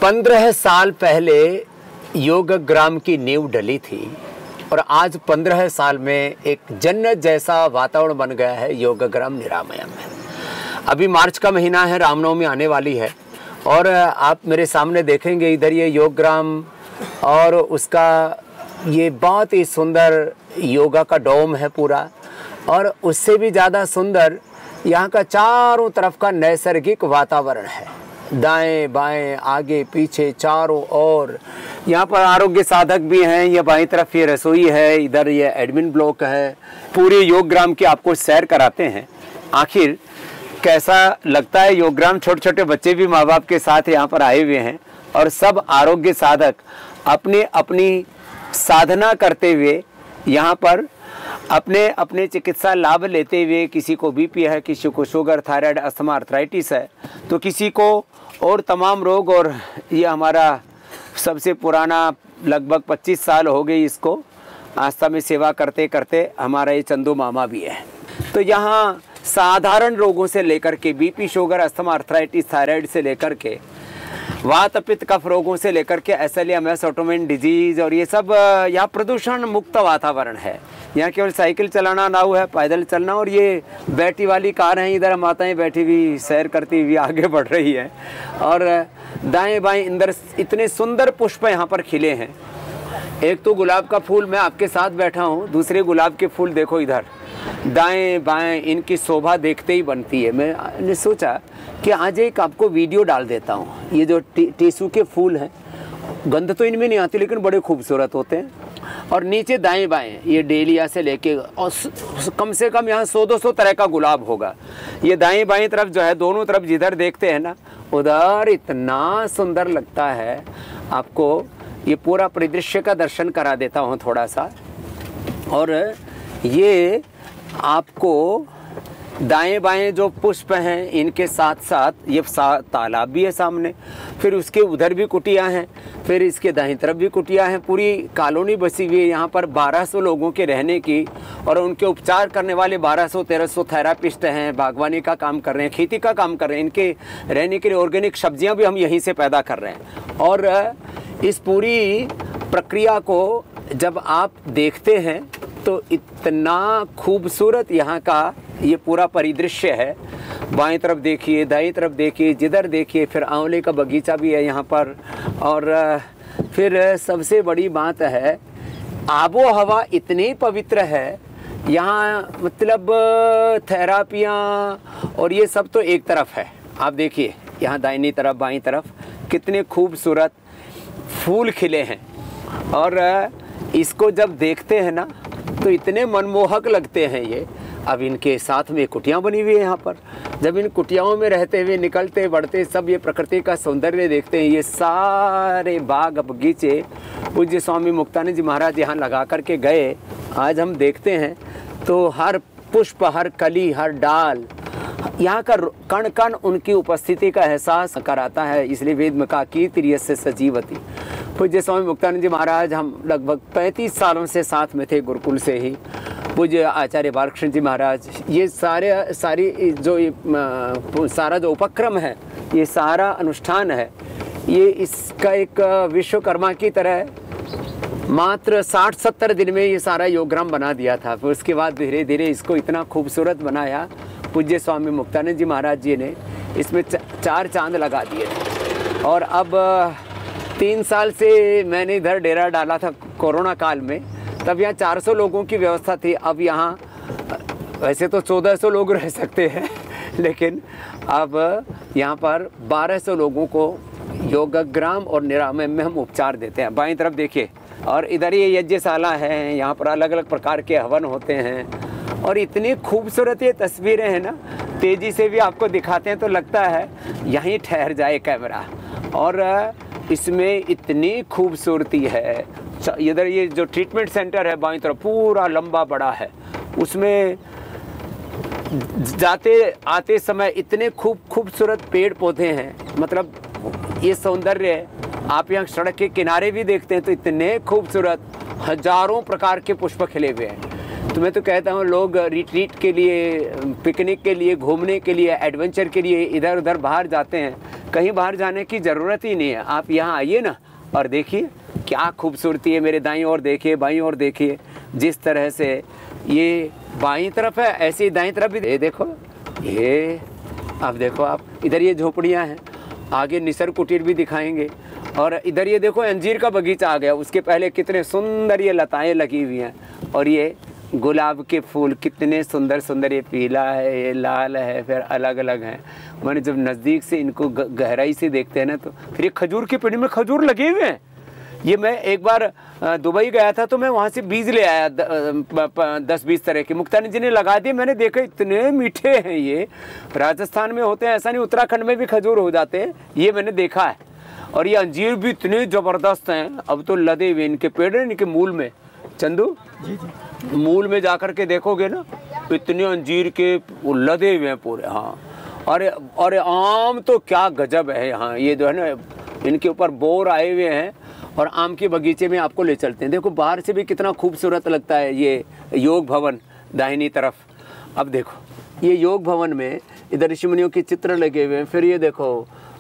15 साल पहले योगग्राम की नींव डली थी और आज 15 साल में एक जन्नत जैसा वातावरण बन गया है योगग्राम निरामयम में। अभी मार्च का महीना है, रामनवमी आने वाली है और आप मेरे सामने देखेंगे इधर ये योगग्राम और उसका ये बहुत ही सुंदर योगा का डोम है पूरा, और उससे भी ज़्यादा सुंदर यहाँ का चारों तरफ का नैसर्गिक वातावरण है। दाएं बाएं आगे पीछे चारों ओर यहाँ पर आरोग्य साधक भी हैं। ये बाईं तरफ ये रसोई है, इधर ये एडमिन ब्लॉक है। पूरे योगग्राम की आपको सैर कराते हैं। आखिर कैसा लगता है योगग्राम। छोटे छोटे बच्चे भी माँ बाप के साथ यहाँ पर आए हुए हैं और सब आरोग्य साधक अपनी अपनी साधना करते हुए यहाँ पर अपने अपने चिकित्सा लाभ लेते हुए, किसी को बीपी है, किसी को शुगर, थायराइड, अस्थमा, आर्थराइटिस है, तो किसी को और तमाम रोग। और ये हमारा सबसे पुराना लगभग 25 साल हो गई इसको आस्था में सेवा करते करते, हमारा ये चंदू मामा भी है। तो यहाँ साधारण रोगों से लेकर के BP, sugar, asthma, arthritis, thyroid से लेकर के वात पित्त कफ रोगों से लेकर के SLE, ऑटोइम्यून डिजीज, और ये सब यहाँ प्रदूषण मुक्त वातावरण है। यहाँ केवल साइकिल चलाना ना हुआ है, पैदल चलना। और ये बैटरी वाली कार हैं, इधर माताएं बैठी हुई सैर करती हुई आगे बढ़ रही है। और दाएं बाएं इंदर इतने सुंदर पुष्प यहाँ पर खिले हैं। एक तो गुलाब का फूल, मैं आपके साथ बैठा हूँ, दूसरे गुलाब के फूल देखो इधर दाएं बाएं, इनकी शोभा देखते ही बनती है। मैंने सोचा कि आज एक आपको वीडियो डाल देता हूँ। ये जो टीसू के फूल हैं, गंध तो इनमें नहीं आती लेकिन बड़े खूबसूरत होते हैं। और नीचे दाएं बाएं ये डेलिया से लेके और कम से कम यहाँ 100-200 तरह का गुलाब होगा। ये दाएं बाएं तरफ जो है, दोनों तरफ जिधर देखते हैं ना, उधर इतना सुंदर लगता है। आपको ये पूरा परिदृश्य का दर्शन करा देता हूँ थोड़ा सा। और ये आपको दाएं बाएं जो पुष्प हैं, इनके साथ साथ ये तालाब भी है सामने, फिर उसके उधर भी कुटिया हैं, फिर इसके दाएं तरफ भी कुटिया हैं। पूरी कॉलोनी बसी हुई है यहाँ पर 1200 लोगों के रहने की, और उनके उपचार करने वाले 1200-1300 थेरापिस्ट हैं। बागवानी का काम कर रहे हैं, खेती का काम कर रहे हैं। इनके रहने के लिए ऑर्गेनिक सब्जियाँ भी हम यहीं से पैदा कर रहे हैं। और इस पूरी प्रक्रिया को जब आप देखते हैं तो इतना खूबसूरत यहाँ का ये पूरा परिदृश्य है। बाएं तरफ देखिए, दाईं तरफ देखिए, जिधर देखिए, फिर आंवले का बगीचा भी है यहाँ पर। और फिर सबसे बड़ी बात है, आबो हवा इतनी पवित्र है यहाँ, मतलब थेरापियाँ और ये सब तो एक तरफ है। आप देखिए यहाँ दाहिनी तरफ बाईं तरफ कितने खूबसूरत फूल खिले हैं। और इसको जब देखते हैं ना तो इतने मनमोहक लगते हैं ये। अब इनके साथ में कुटियाँ बनी हुई है यहाँ पर। जब इन कुटियाओं में रहते हुए निकलते बढ़ते सब ये प्रकृति का सौंदर्य देखते हैं। ये सारे बाग बगीचे पूज्य स्वामी मुक्तानंद जी महाराज यहाँ लगा करके गए। आज हम देखते हैं तो हर पुष्प, हर कली, हर डाल, यहाँ का कण कण उनकी उपस्थिति का एहसास कराता है। इसलिए वेद में कहा कीर्ति से सजीवती। पूज्य स्वामी मुक्तानंद जी महाराज हम लगभग 35 सालों से साथ में थे, गुरुकुल से ही। पूज्य आचार्य बालकृष्ण जी महाराज, ये सारी जो सारा जो उपक्रम है, ये सारा अनुष्ठान है, ये इसका एक विश्वकर्मा की तरह मात्र 60-70 दिन में ये सारा योगग्राम बना दिया था। फिर उसके बाद धीरे धीरे इसको इतना खूबसूरत बनाया पूज्य स्वामी मुक्तानंद जी महाराज जी ने। इसमें 4 चांद लगा दिए थे। और अब 3 साल से मैंने इधर डेरा डाला था कोरोना काल में, तब यहाँ 400 लोगों की व्यवस्था थी। अब यहाँ वैसे तो 1400 लोग रह सकते हैं, लेकिन अब यहाँ पर 1200 लोगों को योगग्राम और निरामयम में हम उपचार देते हैं। बाईं तरफ देखिए, और इधर ये यज्ञशाला है, यहाँ पर अलग अलग प्रकार के हवन होते हैं। और इतनी खूबसूरत ये तस्वीरें हैं ना, तेज़ी से भी आपको दिखाते हैं तो लगता है यहीं ठहर जाए कैमरा। और इसमें इतनी खूबसूरती है। इधर ये जो ट्रीटमेंट सेंटर है बाईं तरफ पूरा लंबा बड़ा है, उसमें जाते आते समय इतने खूबसूरत पेड़ पौधे हैं। मतलब ये सौंदर्य आप यहाँ सड़क के किनारे भी देखते हैं तो इतने खूबसूरत हजारों प्रकार के पुष्प खिले हुए हैं। तो मैं तो कहता हूँ लोग रिट्रीट के लिए, पिकनिक के लिए, घूमने के लिए, एडवेंचर के लिए इधर उधर बाहर जाते हैं कहीं बाहर जाने की ज़रूरत ही नहीं है। आप यहाँ आइए ना और देखिए क्या खूबसूरती है। मेरे दाईं ओर देखिए, बाईं ओर देखिए, जिस तरह से ये बाईं तरफ है ऐसे ही दाईं तरफ भी ये देखो। ये अब देखो आप, इधर ये झोपड़ियाँ हैं, आगे निसर्ग कुटीर भी दिखाएंगे। और इधर ये देखो अंजीर का बगीचा आ गया, उसके पहले कितने सुंदर ये लताएँ लगी हुई हैं। और ये गुलाब के फूल कितने सुंदर सुंदर, ये पीला है, ये लाल है, फिर अलग अलग हैं। मैंने जब नज़दीक से इनको गहराई से देखते हैं ना, तो फिर ये खजूर के पेड़ में खजूर लगे हुए हैं। ये मैं एक बार दुबई गया था तो मैं वहाँ से बीज ले आया 10-20 तरह के। मुक्तानी जी ने लगा दिए, मैंने देखा इतने मीठे हैं। ये राजस्थान में होते हैं ऐसा नहीं, उत्तराखंड में भी खजूर हो जाते हैं, ये मैंने देखा है। और ये अंजीर भी इतने ज़बरदस्त हैं, अब तो लदे हुए इनके पेड़ हैं, इनके मूल में। चंदू जी मूल में जाकर के देखोगे ना, इतने अंजीर के लदे हुए हैं पूरे। हाँ, और आम तो क्या गजब है यहाँ। ये जो है ना, इनके ऊपर बोर आए हुए हैं और आम के बगीचे में आपको ले चलते हैं। देखो बाहर से भी कितना खूबसूरत लगता है ये योग भवन दाहिनी तरफ। अब देखो ये योग भवन में इधर ऋषि मुनियों के चित्र लगे हुए हैं। फिर ये देखो,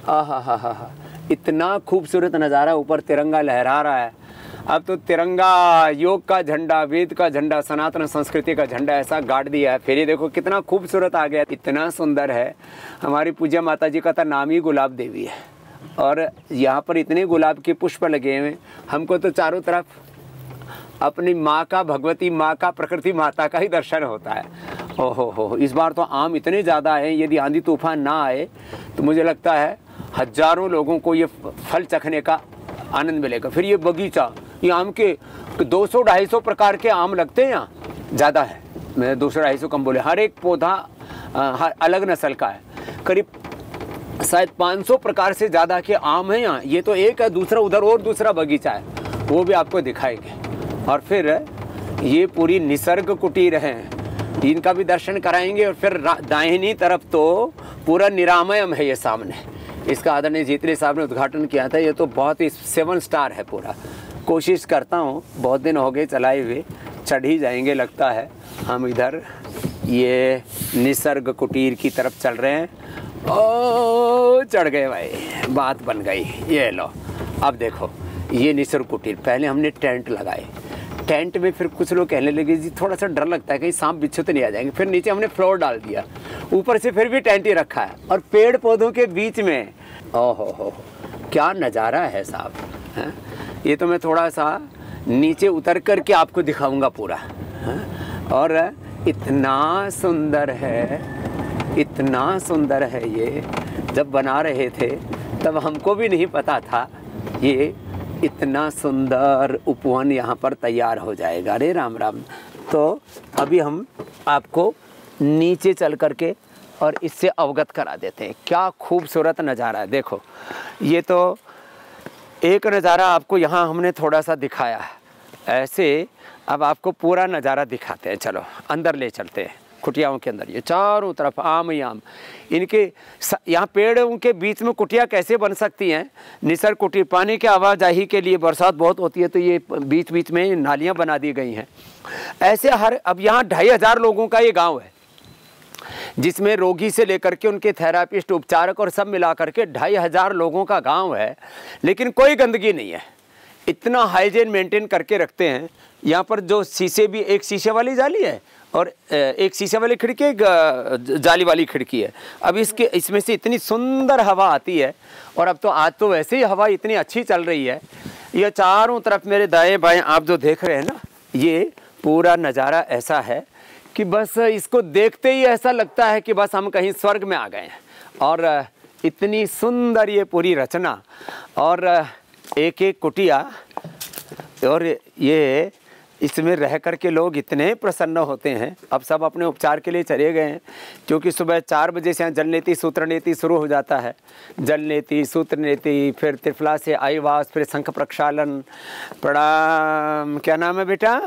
हा, इतना खूबसूरत नज़ारा, ऊपर तिरंगा लहरा रहा है। अब तो तिरंगा, योग का झंडा, वेद का झंडा, सनातन संस्कृति का झंडा ऐसा गाड़ दिया है। फिर ये देखो कितना खूबसूरत आ गया, इतना सुंदर है। हमारी पूज्य माता जी का तो नाम ही गुलाब देवी है, और यहाँ पर इतने गुलाब के पुष्प लगे हुए। हमको तो चारों तरफ अपनी माँ का, भगवती माँ का, प्रकृति माता का ही दर्शन होता है। ओहो हो, इस बार तो आम इतने ज़्यादा हैं, यदि आंधी तूफान ना आए तो मुझे लगता है हजारों लोगों को ये फल चखने का आनंद मिलेगा। फिर ये बगीचा, ये आम के 200-250 प्रकार के आम लगते हैं यहाँ, ज़्यादा है, मैं 200-250 कम बोले। हर एक पौधा हर अलग नस्ल का है, करीब शायद 500 प्रकार से ज़्यादा के आम हैं यहाँ। ये तो एक है, दूसरा उधर और दूसरा बगीचा है, वो भी आपको दिखाएंगे। और फिर ये पूरी निसर्ग कुटीर है, इनका भी दर्शन कराएंगे। और फिर दाहिनी तरफ तो पूरा निरामयम है ये सामने, इसका आदरणीय जीतली साहब ने उद्घाटन किया था। ये तो बहुत ही 7 स्टार है पूरा। कोशिश करता हूँ, बहुत दिन हो गए चलाए हुए, चढ़ ही जाएंगे लगता है। हम इधर ये निसर्ग कुटीर की तरफ चल रहे हैं। ओ चढ़ गए भाई, बात बन गई। ये लो, अब देखो ये निसर्ग कुटीर। पहले हमने टेंट लगाए, टेंट में फिर कुछ लोग कहने लगे जी थोड़ा सा डर लगता है कहीं सांप बिच्छू तो नहीं आ जाएंगे। फिर नीचे हमने फ्लोर डाल दिया, ऊपर से फिर भी टेंट ही रखा है, और पेड़ पौधों के बीच में ओहो क्या नज़ारा है साहब, है? ये तो मैं थोड़ा सा नीचे उतर कर के आपको दिखाऊंगा पूरा, है? और इतना सुंदर है, इतना सुंदर है। ये जब बना रहे थे तब हमको भी नहीं पता था ये इतना सुंदर उपवन यहाँ पर तैयार हो जाएगा। अरे राम राम। तो अभी हम आपको नीचे चल करके और इससे अवगत करा देते हैं, क्या खूबसूरत नज़ारा है। देखो ये तो एक नज़ारा आपको यहाँ हमने थोड़ा सा दिखाया है, ऐसे अब आपको पूरा नज़ारा दिखाते हैं। चलो अंदर ले चलते हैं कुटियाओं के अंदर। ये चारों तरफ आम ही आम, इनके यहाँ पेड़ों के बीच में कुटिया कैसे बन सकती हैं? निसर्ग कुटीर, पानी के आवाजाही के लिए बरसात बहुत होती है तो ये बीच बीच में नालियाँ बना दी गई हैं ऐसे। अब यहाँ 2500 लोगों का ये गांव है, जिसमें रोगी से लेकर के उनके थेरापिस्ट, उपचारक और सब मिला करके 2500 लोगों का गांव है। लेकिन कोई गंदगी नहीं है, इतना हाइजीन मेंटेन करके रखते हैं। यहाँ पर जो शीशे भी, एक शीशे वाली जाली है और एक शीशे वाली खिड़की, एक जाली वाली खिड़की है। अब इसमें से इतनी सुंदर हवा आती है, और अब तो आज तो वैसे ही हवा इतनी अच्छी चल रही है। ये चारों तरफ मेरे दाएं बाएं आप जो देख रहे हैं ना, ये पूरा नज़ारा ऐसा है कि बस इसको देखते ही ऐसा लगता है कि बस हम कहीं स्वर्ग में आ गए हैं। और इतनी सुंदर ये पूरी रचना, और एक एक कुटिया, और ये इसमें रह कर के लोग इतने प्रसन्न होते हैं। अब सब अपने उपचार के लिए चले गए हैं, क्योंकि सुबह 4 बजे से यहाँ जल नीति सूत्र नीति शुरू हो जाता है। जल नीति, सूत्र नीति, फिर त्रिफला से आईवास, फिर शंख प्रक्षालन, प्रणाम। क्या नाम है बेटा?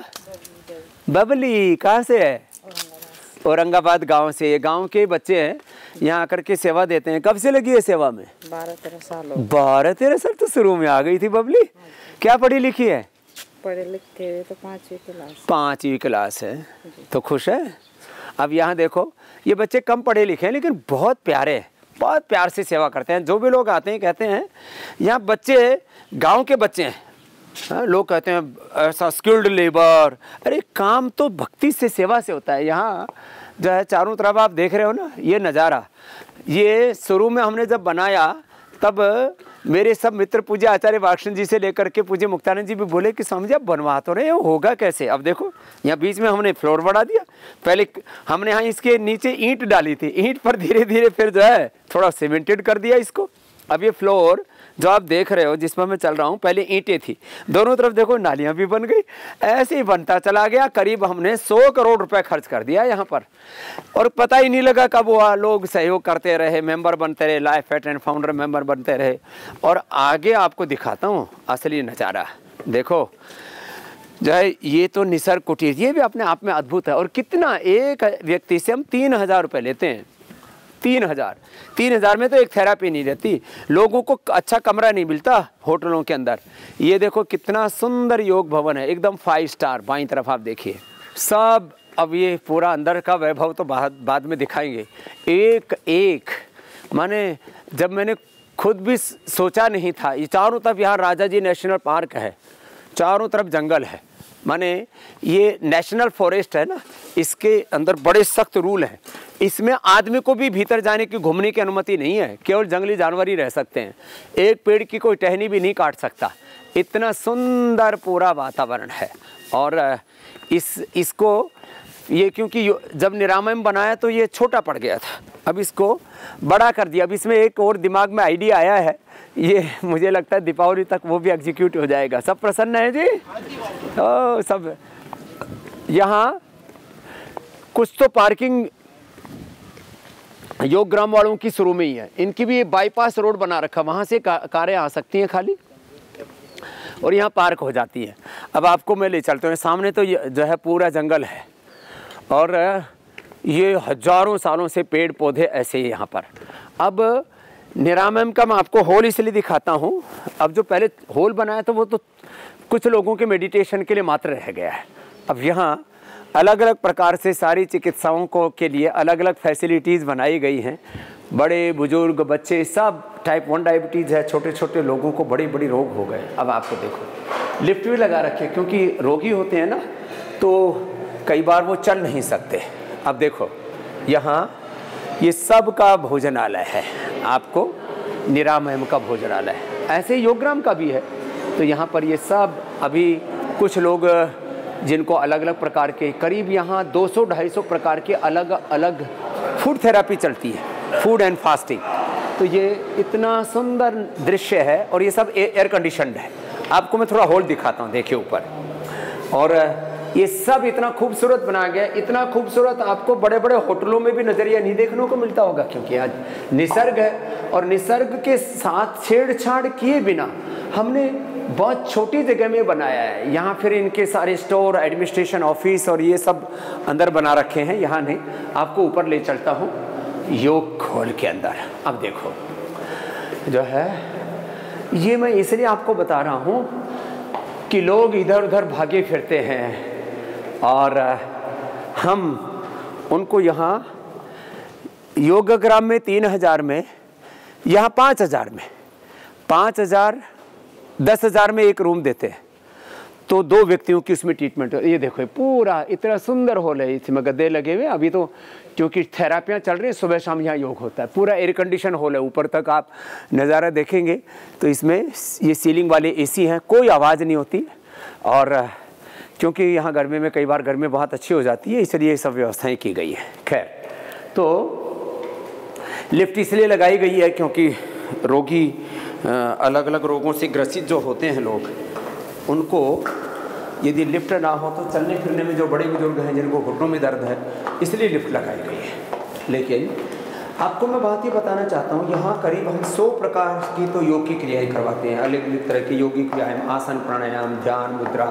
बबली। कहाँ से है? औरंगाबाद गांव से। गांव के बच्चे हैं, यहाँ आकर के सेवा देते हैं। कब से लगी है सेवा में? 12-13 साल। 12-13 साल तो शुरू में आ गई थी बबली। क्या पढ़ी लिखी है? पढ़े लिखे तो 5वीं क्लास। 5वीं क्लास है तो खुश है। अब यहाँ देखो, ये बच्चे कम पढ़े लिखे हैं लेकिन बहुत प्यारे हैं, बहुत प्यार से सेवा करते हैं। जो भी लोग आते हैं कहते हैं यहाँ बच्चे गांव के बच्चे हैं। हाँ, लोग कहते हैं ऐसा स्किल्ड लेबर, अरे काम तो भक्ति से सेवा से होता है। यहाँ जो है चारों तरफ आप देख रहे हो ना ये नज़ारा, ये शुरू में हमने जब बनाया तब मेरे सब मित्र पूज्य आचार्य वाक्षण जी से लेकर के पूज्य मुक्तानंद जी भी बोले कि स्वामी जी आप बनवा तो रहे हो, होगा कैसे। अब देखो यहाँ बीच में हमने फ्लोर बढ़ा दिया, पहले हमने यहाँ इसके नीचे ईंट डाली थी, ईंट पर धीरे धीरे फिर जो है थोड़ा सीमेंटेड कर दिया इसको। अब ये फ्लोर जो आप देख रहे हो जिसमें मैं चल रहा हूँ, पहले ईंटें थी, दोनों तरफ देखो नालियाँ भी बन गई, ऐसे ही बनता चला गया। करीब हमने 100 करोड़ रुपए खर्च कर दिया यहाँ पर, और पता ही नहीं लगा कब हुआ। लोग सहयोग करते रहे, मेंबर बनते रहे, लाइफ एट एंड फाउंडर मेंबर बनते रहे। और आगे आपको दिखाता हूँ असली नज़ारा। देखो जो है ये तो निसर्ग कुटीर, ये भी अपने आप में अद्भुत है। और कितना, एक व्यक्ति से हम 3000 रुपये लेते हैं। 3000 में तो एक थेरापी नहीं रहती, लोगों को अच्छा कमरा नहीं मिलता होटलों के अंदर। ये देखो कितना सुंदर योग भवन है, एकदम 5 स्टार। बाईं तरफ आप देखिए सब। अब ये पूरा अंदर का वैभव तो बाद में दिखाएंगे। एक एक माने जब मैंने खुद भी सोचा नहीं था। ये चारों तरफ यहाँ राजा जी नेशनल पार्क है, चारों तरफ जंगल है, माने ये नेशनल फॉरेस्ट है ना, इसके अंदर बड़े सख्त रूल हैं। इसमें आदमी को भी भीतर जाने की, घूमने की अनुमति नहीं है, केवल जंगली जानवर ही रह सकते हैं। एक पेड़ की कोई टहनी भी नहीं काट सकता। इतना सुंदर पूरा वातावरण है। और इसको ये क्योंकि जब निरामयम बनाया तो ये छोटा पड़ गया था, अब इसको बड़ा कर दिया। अब इसमें एक और दिमाग में आइडिया आया है, ये मुझे लगता है दीपावली तक वो भी एग्जीक्यूट हो जाएगा। सब प्रसन्न है जी? ओ सब। यहाँ कुछ तो पार्किंग योग ग्राम वालों की शुरू में ही है, इनकी भी बाईपास रोड बना रखा, वहाँ से कारें आ सकती हैं खाली, और यहाँ पार्क हो जाती है। अब आपको मैं ले चलता हूँ, सामने तो जो है पूरा जंगल है, और ये हजारों सालों से पेड़ पौधे ऐसे ही यहाँ पर। अब निरामयम का मैं आपको हॉल इसलिए दिखाता हूँ। अब जो पहले हॉल बनाया था वो तो कुछ लोगों के मेडिटेशन के लिए मात्र रह गया है। अब यहाँ अलग अलग प्रकार से सारी चिकित्साओं को के लिए अलग अलग फैसिलिटीज़ बनाई गई हैं। बड़े बुजुर्ग बच्चे सब, टाइप 1 डायबिटीज़ है, छोटे छोटे लोगों को बड़े बड़े रोग हो गए। अब आपको देखो लिफ्ट भी लगा रखे, क्योंकि रोगी होते हैं ना तो कई बार वो चल नहीं सकते। अब देखो यहाँ ये सब का भोजनालय है, आपको निरामयम का भोजनालय है, ऐसे योगग्राम का भी है। तो यहाँ पर ये सब, अभी कुछ लोग जिनको अलग अलग प्रकार के, करीब यहाँ 200-250 प्रकार के अलग अलग फूड थेरापी चलती है, फूड एंड फास्टिंग। तो ये इतना सुंदर दृश्य है, और ये सब एयर कंडीशनड है। आपको मैं थोड़ा हॉल दिखाता हूँ, देखिए ऊपर। और ये सब इतना खूबसूरत बनाया गया, इतना खूबसूरत आपको बड़े बड़े होटलों में भी नज़रिया नहीं देखने को मिलता होगा, क्योंकि आज निसर्ग है। और निसर्ग के साथ छेड़छाड़ किए बिना हमने बहुत छोटी जगह में बनाया है। यहाँ फिर इनके सारे स्टोर, एडमिनिस्ट्रेशन ऑफिस और ये सब अंदर बना रखे हैं। यहाँ नहीं, आपको ऊपर ले चलता हूँ योग हॉल के अंदर। अब देखो जो है ये मैं इसलिए आपको बता रहा हूँ कि लोग इधर उधर भागे फिरते हैं, और हम उनको यहाँ योगग्राम में 3000 में, यहाँ 5000 में, 5000 10,000 में एक रूम देते हैं। तो 2 व्यक्तियों की उसमें ट्रीटमेंट। ये देखो पूरा इतना सुंदर हॉल है, इसमें गद्दे लगे हुए। अभी तो क्योंकि थेरापियाँ चल रही हैं, सुबह शाम यहाँ योग होता है। पूरा एयर कंडीशन हॉल है, ऊपर तक आप नज़ारा देखेंगे तो इसमें ये सीलिंग वाले एसी हैं, कोई आवाज़ नहीं होती। और क्योंकि यहाँ गर्मी में कई बार गर्मी बहुत अच्छी हो जाती है, इसलिए ये सब व्यवस्थाएं की गई है। खैर, तो लिफ्ट इसलिए लगाई गई है क्योंकि रोगी अलग अलग रोगों से ग्रसित जो होते हैं लोग, उनको यदि लिफ्ट ना हो तो चलने फिरने में, जो बड़े बुजुर्ग हैं जिनको घुटनों में दर्द है, इसलिए लिफ्ट लगाई गई है। लेकिन आपको मैं बात ये बताना चाहता हूँ, यहाँ करीब हम 100 प्रकार की तो योग की क्रियाएँ करवाते हैं। अलग अलग तरह की योगिक व्यायाम, आसन, प्राणायाम, ध्यान, मुद्रा,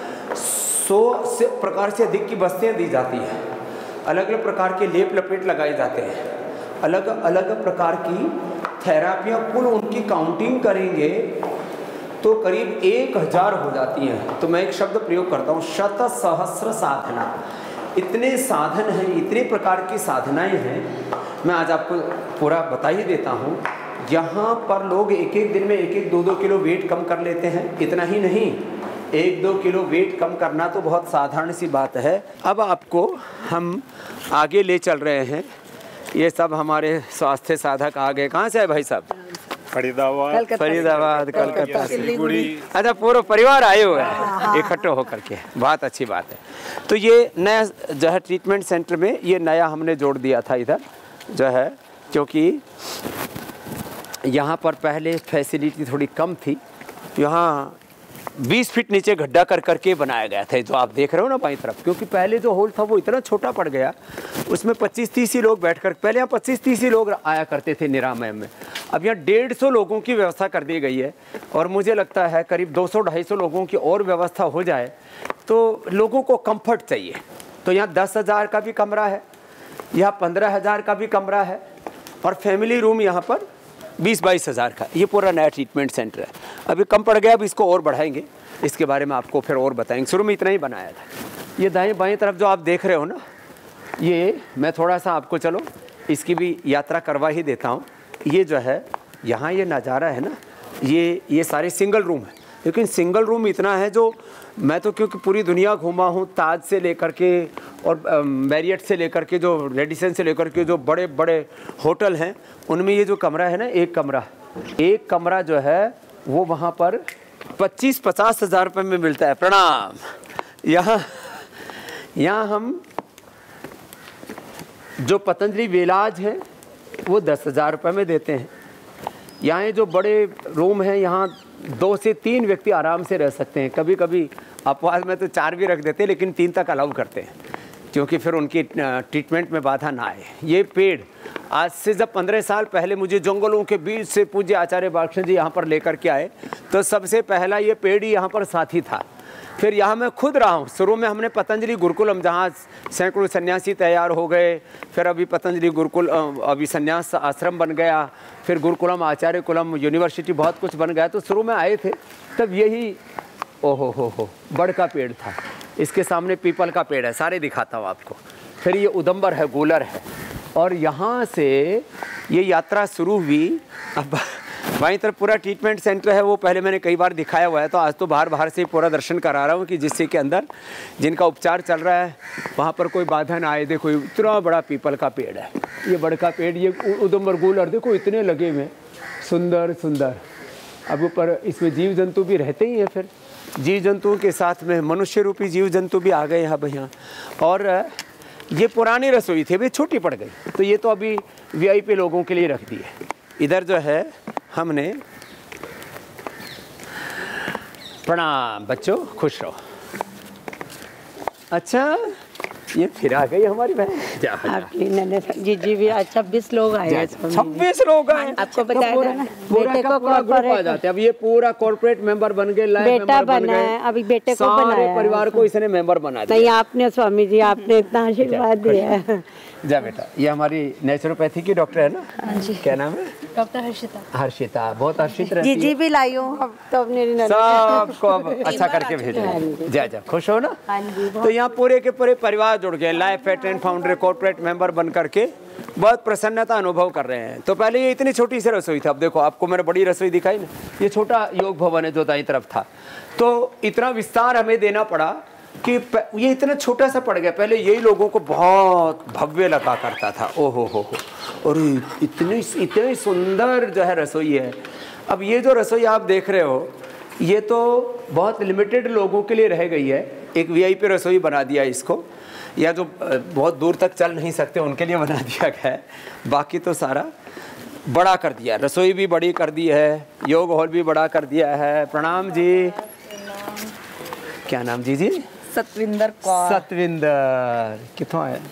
100 प्रकार से अधिक की वस्तुएँ दी जाती हैं। अलग अलग प्रकार के लेप लपेट लगाए जाते हैं। अलग अलग प्रकार की थेरापियाँ, कुल उनकी काउंटिंग करेंगे तो करीब 1000 हो जाती हैं। तो मैं एक शब्द प्रयोग करता हूँ, शत सहस्र साधना। इतने साधन हैं, इतने प्रकार की साधनाएं हैं मैं आज आपको पूरा बता ही देता हूँ। यहाँ पर लोग एक एक दिन में 1-1, 2-2 किलो वेट कम कर लेते हैं। इतना ही नहीं, 1-2 किलो वेट कम करना तो बहुत साधारण सी बात है। अब आपको हम आगे ले चल रहे हैं। ये सब हमारे स्वास्थ्य साधक आ गए। कहाँ से है भाई साहब? फरीदाबाद, कलकत्ता से। अच्छा, पूरा परिवार आए हुए हैं इकट्ठे होकर के, बहुत अच्छी बात है। तो ये नया जो है ट्रीटमेंट सेंटर में ये नया हमने जोड़ दिया था इधर जो है, क्योंकि यहाँ पर पहले फैसिलिटी थोड़ी कम थी। यहाँ 20 फीट नीचे गड्ढा कर करके बनाया गया था, जो आप देख रहे हो ना बाईं तरफ, क्योंकि पहले जो हॉल था वो इतना छोटा पड़ गया, उसमें 25-30 ही लोग बैठकर, पहले यहाँ 25-30 ही लोग आया करते थे निरामय में। अब यहाँ 150 लोगों की व्यवस्था कर दी गई है, और मुझे लगता है करीब 200-250 लोगों की और व्यवस्था हो जाए तो लोगों को कंफर्ट चाहिए। तो यहाँ 10,000 का भी कमरा है, यहाँ 15,000 का भी कमरा है, और फैमिली रूम यहाँ पर 20-22 हज़ार का। ये पूरा नया ट्रीटमेंट सेंटर है। अभी कम पड़ गया, अब इसको और बढ़ाएंगे, इसके बारे में आपको फिर और बताएंगे। शुरू में इतना ही बनाया था। ये दाएं बाएं तरफ जो आप देख रहे हो ना, ये मैं थोड़ा सा आपको चलो इसकी भी यात्रा करवा ही देता हूँ। ये जो है यहाँ ये नज़ारा है ना, ये सारे सिंगल रूम है, लेकिन सिंगल रूम इतना है जो मैं तो क्योंकि पूरी दुनिया घूमा हूँ, ताज से लेकर के और मैरियट से लेकर के, जो रेडिसन से लेकर के जो बड़े बड़े होटल हैं, उनमें ये जो कमरा है ना, एक कमरा जो है वो वहाँ पर 25-50 हज़ार रुपये में मिलता है। प्रणाम। यहाँ हम जो पतंजलि वेलाज है वो 10,000 रुपये में देते हैं। यहाँ ये जो बड़े रूम हैं, यहाँ 2 से 3 व्यक्ति आराम से रह सकते हैं। कभी कभी अपवाद में तो 4 भी रख देते हैं, लेकिन 3 तक अलाउ करते हैं, क्योंकि फिर उनकी ट्रीटमेंट में बाधा ना आए। ये पेड़ आज से जब 15 साल पहले मुझे जंगलों के बीच से पूज्य आचार्य बालकृष्ण जी यहाँ पर लेकर के आए, तो सबसे पहला ये पेड़ ही यहाँ पर साथी था। फिर यहाँ मैं खुद रहा हूँ। शुरू में हमने पतंजलि गुरुकुलम, जहाँ सैकड़ों सन्यासी तैयार हो गए, फिर अभी पतंजलि गुरुकुल अभी सन्यास आश्रम बन गया, फिर गुरुकुलम, आचार्य कुलम, यूनिवर्सिटी, बहुत कुछ बन गया। तो शुरू में आए थे तब यही हो बड़ का पेड़ था। इसके सामने पीपल का पेड़ है, सारे दिखाता हूँ आपको। फिर ये उदंबर है, गोलर है, और यहाँ से ये यात्रा शुरू हुई। अब वहीं तरफ पूरा ट्रीटमेंट सेंटर है, वो पहले मैंने कई बार दिखाया हुआ है, तो आज तो बाहर से पूरा दर्शन करा रहा हूँ कि जिससे कि अंदर जिनका उपचार चल रहा है वहाँ पर कोई बाधा ना आए। देखो इतना बड़ा पीपल का पेड़ है, ये बड़ का पेड़, ये उदंबर गोलर देखो इतने लगे हुए, सुंदर सुंदर। अब ऊपर इसमें जीव जंतु भी रहते ही हैं, फिर जीव जंतुओं के साथ में मनुष्य रूपी जीव जंतु भी आ गए हैं अब यहाँ। और ये पुरानी रसोई थी, अभी छोटी पड़ गई, तो ये तो अभी VIP लोगों के लिए रख दी है। इधर जो है हमने, प्रणाम बच्चों, खुश रहो। अच्छा, ये फिर आ गई हमारी बहन। आपकी ननद जीजी भी आज 26 लोग आए हैं। 26 लोग आए। आपको बताया था ना, बेटे को ग्रुप आ जाते हैं। अब ये पूरा कॉर्पोरेट मेंबर बन गए, बेटा बना है, अभी बेटे को बनाया, सारे परिवार को इसने मेंबर बना दिया। नहीं, आपने स्वामी जी, आपने इतना आशीर्वाद दिया है। जा बेटा, ये हमारी नेचुरोपैथी की डॉक्टर है ना? हाँ जी। क्या नाम है? डॉक्टर हर्षिता। हर्षिता, बहुत हर्षित रहती है। जीजी भी लाई हूँ तो अपने सबको अच्छा करके भेजो। जा खुश हो ना? हाँ जी। तो यहाँ पूरे के पूरे परिवार जुड़ गए, life patron founder, corporate member बन करके बहुत प्रसन्नता अनुभव कर रहे हैं। तो पहले ये इतनी छोटी सी रसोई थी, अब देखो आपको मैंने बड़ी रसोई दिखाई ना, ये छोटा योग भवन है जो दाईं तरफ था। तो इतना विस्तार हमें देना पड़ा कि ये इतना छोटा सा पड़ गया। पहले यही लोगों को बहुत भव्य लगा करता था। ओहो हो, और इतनी सुंदर जो है रसोई है। अब ये जो रसोई आप देख रहे हो, ये तो बहुत लिमिटेड लोगों के लिए रह गई है। एक VIP रसोई बना दिया इसको, या जो बहुत दूर तक चल नहीं सकते उनके लिए बना दिया गया है। बाकी तो सारा बड़ा कर दिया, रसोई भी बड़ी कर दी है, योग हॉल भी बड़ा कर दिया है। प्रणाम जी। क्या नाम जी? सतविंदर कौर। सतविंदर कितों आए?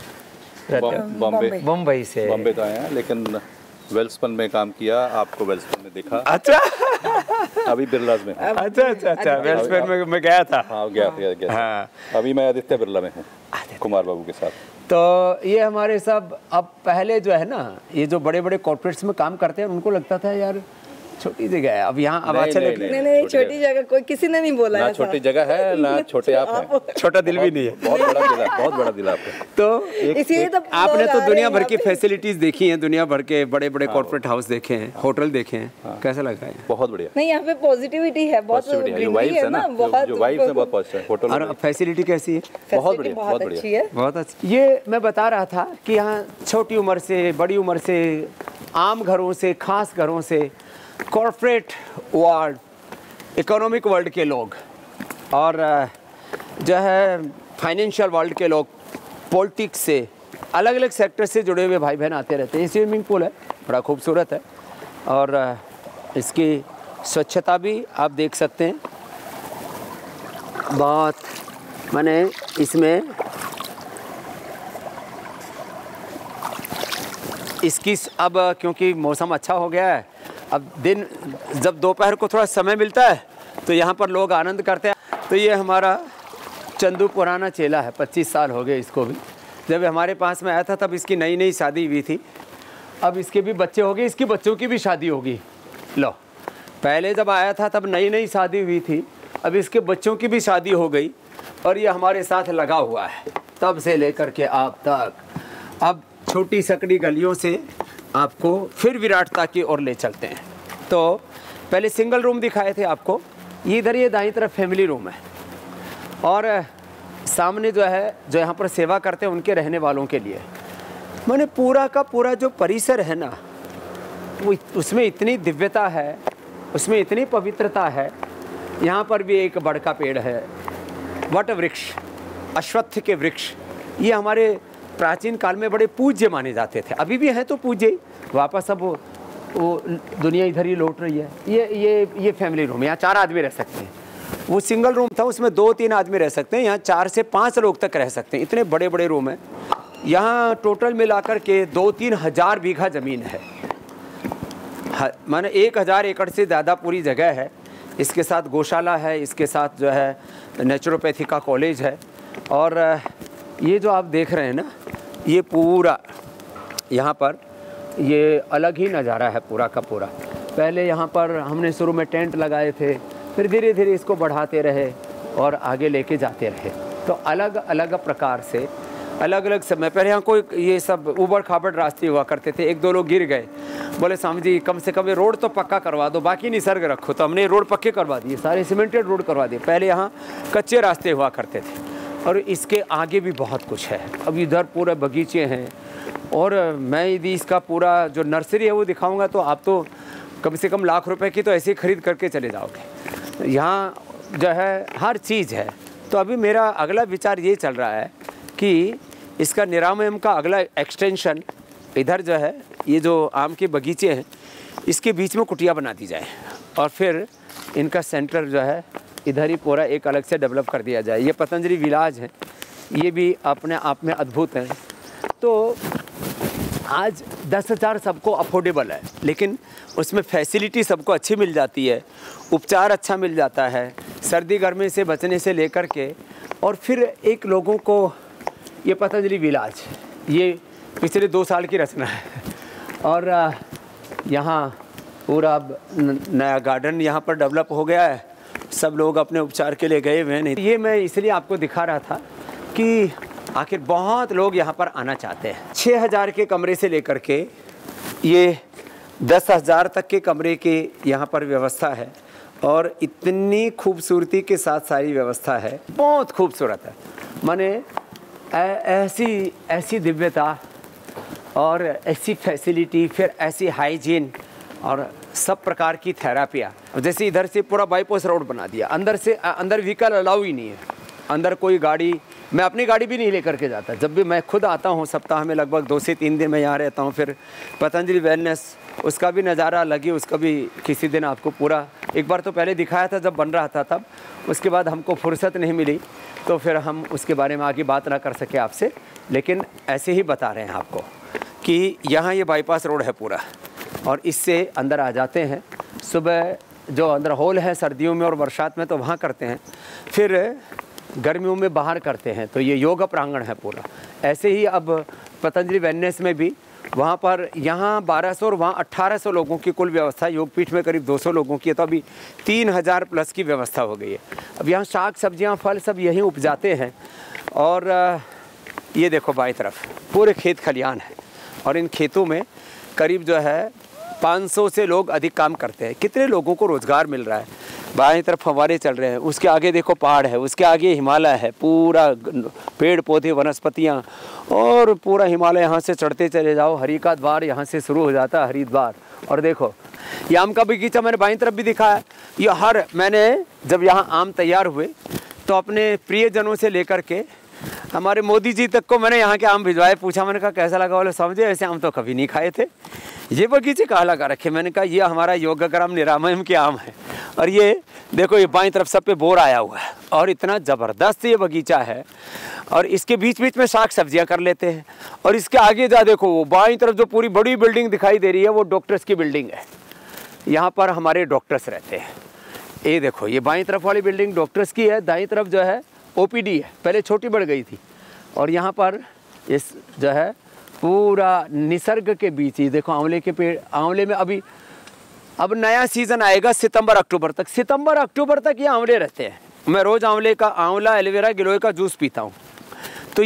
बम्बई से। बॉम्बे तो आए हैं, लेकिन वेल्सपन में काम किया, आपको वेल्सपन में देखा। अच्छा। अभी बिरलाज में हूँ। अच्छा, वेल्सपन में मैं गया था। हाँ, गया। हाँ। अभी मैं आदित्य बिरला में हूँ, कुमार बाबू के साथ। तो ये हमारे सब, अब पहले जो है ना, ये जो बड़े बड़े कॉर्पोरेट्स में काम करते हैं, उनको लगता था यार छोटी जगह है। अब यहाँ अब अच्छा नहीं, लगे। नहीं छोटी जगह कोई किसी ने नहीं बोला ना ऐसा। छोटी जगह है ना छोटे आप हैं। छोटा दिल भी नहीं है। बहुत बड़ा दिल है, बहुत बड़ा दिल है आपका। तो इसीलिए तो आपने लोग तो आ दुनिया रहे भर हैं की यहाँ पे। फैसिलिटीज देखी हैं, दुनिया भर के बड़े बड़े कॉर्पोरेट हाउस देखे हैं, होटल देखे हैं, कैसा लगा है? बहुत बढ़िया नहीं यहाँ पे पॉजिटिविटी है, बहुत पॉजिटिविटी है, जो greenery वाइब्स है ना, बहुत जो वाइब्स है बहुत पॉजिटिव है। होटल और फैसिलिटी कैसी है? बहुत facility बढ़िया, बहुत बहुत अच्छी बढ़िया। है। बहुत अच्छी। ये मैं बता रहा था कि यहाँ छोटी उम्र से, बड़ी उम्र से, आम घरों से, खास घरों से, कॉर्पोरेट वर्ल्ड, इकोनॉमिक वर्ल्ड के लोग और जो है फाइनेंशियल वर्ल्ड के लोग, पॉलिटिक्स से, अलग अलग सेक्टर से जुड़े हुए भाई बहन आते रहते हैं। ये स्विमिंग पूल है, बड़ा खूबसूरत है और इसकी स्वच्छता भी आप देख सकते हैं। बहुत माने इसमें इसकी अब क्योंकि मौसम अच्छा हो गया है, अब दिन जब दोपहर को थोड़ा समय मिलता है तो यहाँ पर लोग आनंद करते हैं। तो ये हमारा चंदू पुराना चेला है, 25 साल हो गए इसको भी। जब हमारे पास में आया था तब इसकी नई नई शादी हुई थी, अब इसके भी बच्चे हो गए, इसकी बच्चों की भी शादी होगी। लो, पहले जब आया था तब नई नई शादी हुई थी, अब इसके बच्चों की भी शादी हो गई और ये हमारे साथ लगा हुआ है तब से लेकर के आप तक। अब छोटी सकड़ी गलियों से आपको फिर विराटता की ओर ले चलते हैं। तो पहले सिंगल रूम दिखाए थे आपको, ये इधर ये दाईं तरफ फैमिली रूम है और सामने जो है जो यहाँ पर सेवा करते हैं उनके रहने वालों के लिए। मैंने पूरा का पूरा जो परिसर है ना, वो उसमें इतनी दिव्यता है, उसमें इतनी पवित्रता है। यहाँ पर भी एक बड़ का पेड़ है, वट वृक्ष, अश्वत्थ के वृक्ष। ये हमारे प्राचीन काल में बड़े पूज्य माने जाते थे, अभी भी हैं तो पूज्य ही। वापस अब वो दुनिया इधर ही लौट रही है। ये फैमिली रूम है, यहाँ 4 आदमी रह सकते हैं। वो सिंगल रूम था, उसमें 2-3 आदमी रह सकते हैं, यहाँ 4 से 5 लोग तक रह सकते हैं। इतने बड़े बड़े रूम हैं। यहाँ टोटल मिलाकर के 2-3 हज़ार बीघा ज़मीन है, माने 1000 एकड़ से ज़्यादा पूरी जगह है। इसके साथ गौशाला है, इसके साथ जो है नेचुरोपैथी का कॉलेज है। और ये जो आप देख रहे हैं ना, ये पूरा यहाँ पर ये अलग ही नज़ारा है पूरा का पूरा। पहले यहाँ पर हमने शुरू में टेंट लगाए थे, फिर धीरे धीरे इसको बढ़ाते रहे और आगे लेके जाते रहे। तो अलग अलग प्रकार से अलग अलग समय पहले यहाँ कोई ये सब उबड़ खाबड़ रास्ते हुआ करते थे। 1-2 लोग गिर गए, बोले स्वामी जी कम से कम ये रोड तो पक्का करवा दो, बाकी निसर्ग रखो। तो हमने रोड पक्के करवा दिए, सारे सीमेंटेड रोड करवा दिए। पहले यहाँ कच्चे रास्ते हुआ करते थे और इसके आगे भी बहुत कुछ है। अब इधर पूरे बगीचे हैं और मैं यदि इसका पूरा जो नर्सरी है वो दिखाऊंगा तो आप तो कम से कम लाख रुपए की तो ऐसे ही खरीद करके चले जाओगे। यहाँ जो है हर चीज़ है। तो अभी मेरा अगला विचार ये चल रहा है कि इसका निरामयम का अगला एक्सटेंशन इधर जो है, ये जो आम के बगीचे हैं इसके बीच में कुटिया बना दी जाए और फिर इनका सेंटर जो है इधर ही पूरा एक अलग से डेवलप कर दिया जाए। ये पतंजलि विलाज है, ये भी अपने आप में अद्भुत है। तो आज 10,000 सबको अफोर्डेबल है, लेकिन उसमें फैसिलिटी सबको अच्छी मिल जाती है, उपचार अच्छा मिल जाता है, सर्दी गर्मी से बचने से लेकर के। और फिर एक लोगों को ये पतंजलि विलाज, ये पिछले 2 साल की रचना है और यहाँ पूरा नया गार्डन यहाँ पर डेवलप हो गया है। सब लोग अपने उपचार के लिए गए हुए हैं। ये मैं इसलिए आपको दिखा रहा था कि आखिर बहुत लोग यहाँ पर आना चाहते हैं। 6,000 के कमरे से लेकर के ये 10,000 तक के कमरे की यहाँ पर व्यवस्था है और इतनी खूबसूरती के साथ सारी व्यवस्था है, बहुत खूबसूरत है। माने ऐसी दिव्यता और ऐसी फैसिलिटी, फिर ऐसी हाइजीन और सब प्रकार की थेरापियाँ। जैसे इधर से पूरा बाईपास रोड बना दिया, अंदर व्हीकल अलाउ ही नहीं है। अंदर कोई गाड़ी, मैं अपनी गाड़ी भी नहीं लेकर के जाता। जब भी मैं खुद आता हूँ, सप्ताह में लगभग 2 से 3 दिन मैं यहाँ रहता हूँ। फिर पतंजलि वेलनेस, उसका भी नज़ारा अलग ही, उसका भी किसी दिन आपको पूरा, एक बार तो पहले दिखाया था जब बन रहा था तब, उसके बाद हमको फुर्सत नहीं मिली तो फिर हम उसके बारे में आगे बात ना कर सके आपसे। लेकिन ऐसे ही बता रहे हैं आपको कि यहाँ ये बाईपास रोड है पूरा और इससे अंदर आ जाते हैं। सुबह जो अंदर हॉल है सर्दियों में और बरसात में तो वहाँ करते हैं, फिर गर्मियों में बाहर करते हैं। तो ये योग प्रांगण है पूरा। ऐसे ही अब पतंजलि वेलनेस में भी वहाँ पर यहाँ 1200 और वहाँ 1800 लोगों की कुल व्यवस्था, योगपीठ में करीब 200 लोगों की है, तो अभी 3000 प्लस की व्यवस्था हो गई है। अब यहाँ शाक सब्जियाँ फल सब यहीं उपजाते हैं। और ये देखो बाईं तरफ पूरे खेत खलियान है और इन खेतों में करीब जो है 500 से लोग अधिक काम करते हैं। कितने लोगों को रोज़गार मिल रहा है। बाईं तरफ फव्वारे चल रहे हैं, उसके आगे देखो पहाड़ है, उसके आगे हिमालय है, पूरा पेड़ पौधे वनस्पतियाँ और पूरा हिमालय। यहाँ से चढ़ते चले जाओ, हरि का द्वार यहाँ से शुरू हो जाता है, हरिद्वार। और देखो ये आम का बगीचा मैंने बाईं तरफ भी दिखाया। ये मैंने जब यहाँ आम तैयार हुए तो अपने प्रियजनों से लेकर के हमारे मोदी जी तक को मैंने यहाँ के आम भिजवाए। पूछा, मैंने कहा कैसा लगा? बोले समझे ऐसे आम तो कभी नहीं खाए थे। ये बगीचे कहाँ लगा रखे? मैंने कहा ये हमारा योगग्राम निरामयम के आम है। और ये देखो ये बाईं तरफ सब पे बोर आया हुआ है और इतना ज़बरदस्त ये बगीचा है। और इसके बीच बीच में साग सब्जियाँ कर लेते हैं। और इसके आगे जा देखो वो बाईं तरफ जो पूरी बड़ी बिल्डिंग दिखाई दे रही है वो डॉक्टर्स की बिल्डिंग है। यहाँ पर हमारे डॉक्टर्स रहते हैं। ये देखो ये बाईं तरफ वाली बिल्डिंग डॉक्टर्स की है, दाईं तरफ जो है OPD है, पहले छोटी बढ़ गई थी। और यहाँ पर इस जो है पूरा निसर्ग के बीच ही देखो आंवले के पेड़। आंवले में अब नया सीज़न आएगा सितंबर अक्टूबर तक। सितंबर अक्टूबर तक ये आंवले रहते हैं। मैं रोज़ आंवला एलोवेरा गिलोय का जूस पीता हूँ। तो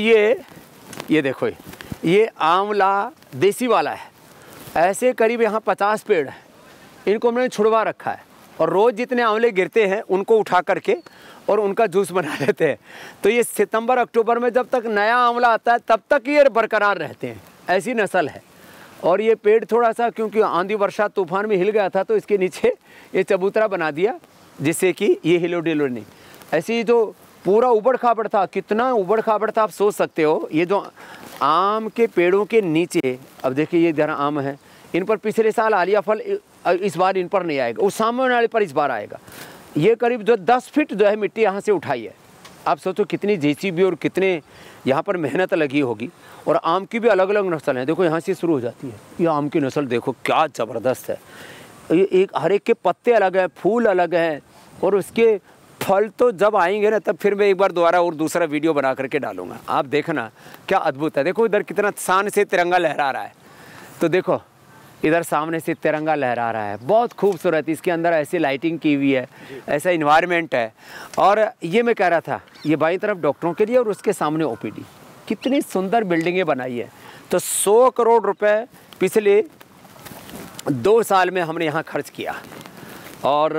ये देखो ये आंवला देसी वाला है। ऐसे करीब यहाँ 50 पेड़ हैं, इनको मैंने छुड़वा रखा है। और रोज़ जितने आंवले गिरते हैं उनको उठा करके और उनका जूस बना लेते हैं। तो ये सितंबर अक्टूबर में जब तक नया आंवला आता है तब तक ये बरकरार रहते हैं। ऐसी नस्ल है। और ये पेड़ थोड़ा सा क्योंकि आंधी वर्षा तूफान में हिल गया था तो इसके नीचे ये चबूतरा बना दिया जिससे कि ये हिलो डिलो नहीं। ऐसे ही जो पूरा उबड़ खाबड़ था, कितना उबड़ खाबड़ था आप सोच सकते हो। ये जो आम के पेड़ों के नीचे, अब देखिए ये जरा आम है, इन पर पिछले साल आलिया फल इस बार इन पर नहीं आएगा, उस सामने वाले पर इस बार आएगा। ये करीब जो 10 फीट जो है मिट्टी यहाँ से उठाई है। आप सोचो कितनी JCB और कितने यहाँ पर मेहनत लगी होगी। और आम की भी अलग अलग नस्ल हैं। देखो यहाँ से शुरू हो जाती है ये आम की नस्ल, देखो क्या ज़बरदस्त है। ये एक हर एक के पत्ते अलग हैं, फूल अलग हैं और उसके फल तो जब आएंगे ना तब फिर मैं एक बार दोबारा और दूसरा वीडियो बना करके डालूंगा। आप देखना क्या अद्भुत है। देखो इधर कितना शान से तिरंगा लहरा रहा है। तो देखो इधर सामने से तिरंगा लहरा रहा है, बहुत खूबसूरत। इसके अंदर ऐसी लाइटिंग की हुई है, ऐसा इन्वायरमेंट है। और ये मैं कह रहा था ये बाईं तरफ डॉक्टरों के लिए और उसके सामने OPD। कितनी सुंदर बिल्डिंगें बनाई है। तो 100 करोड़ रुपए पिछले 2 साल में हमने यहाँ खर्च किया और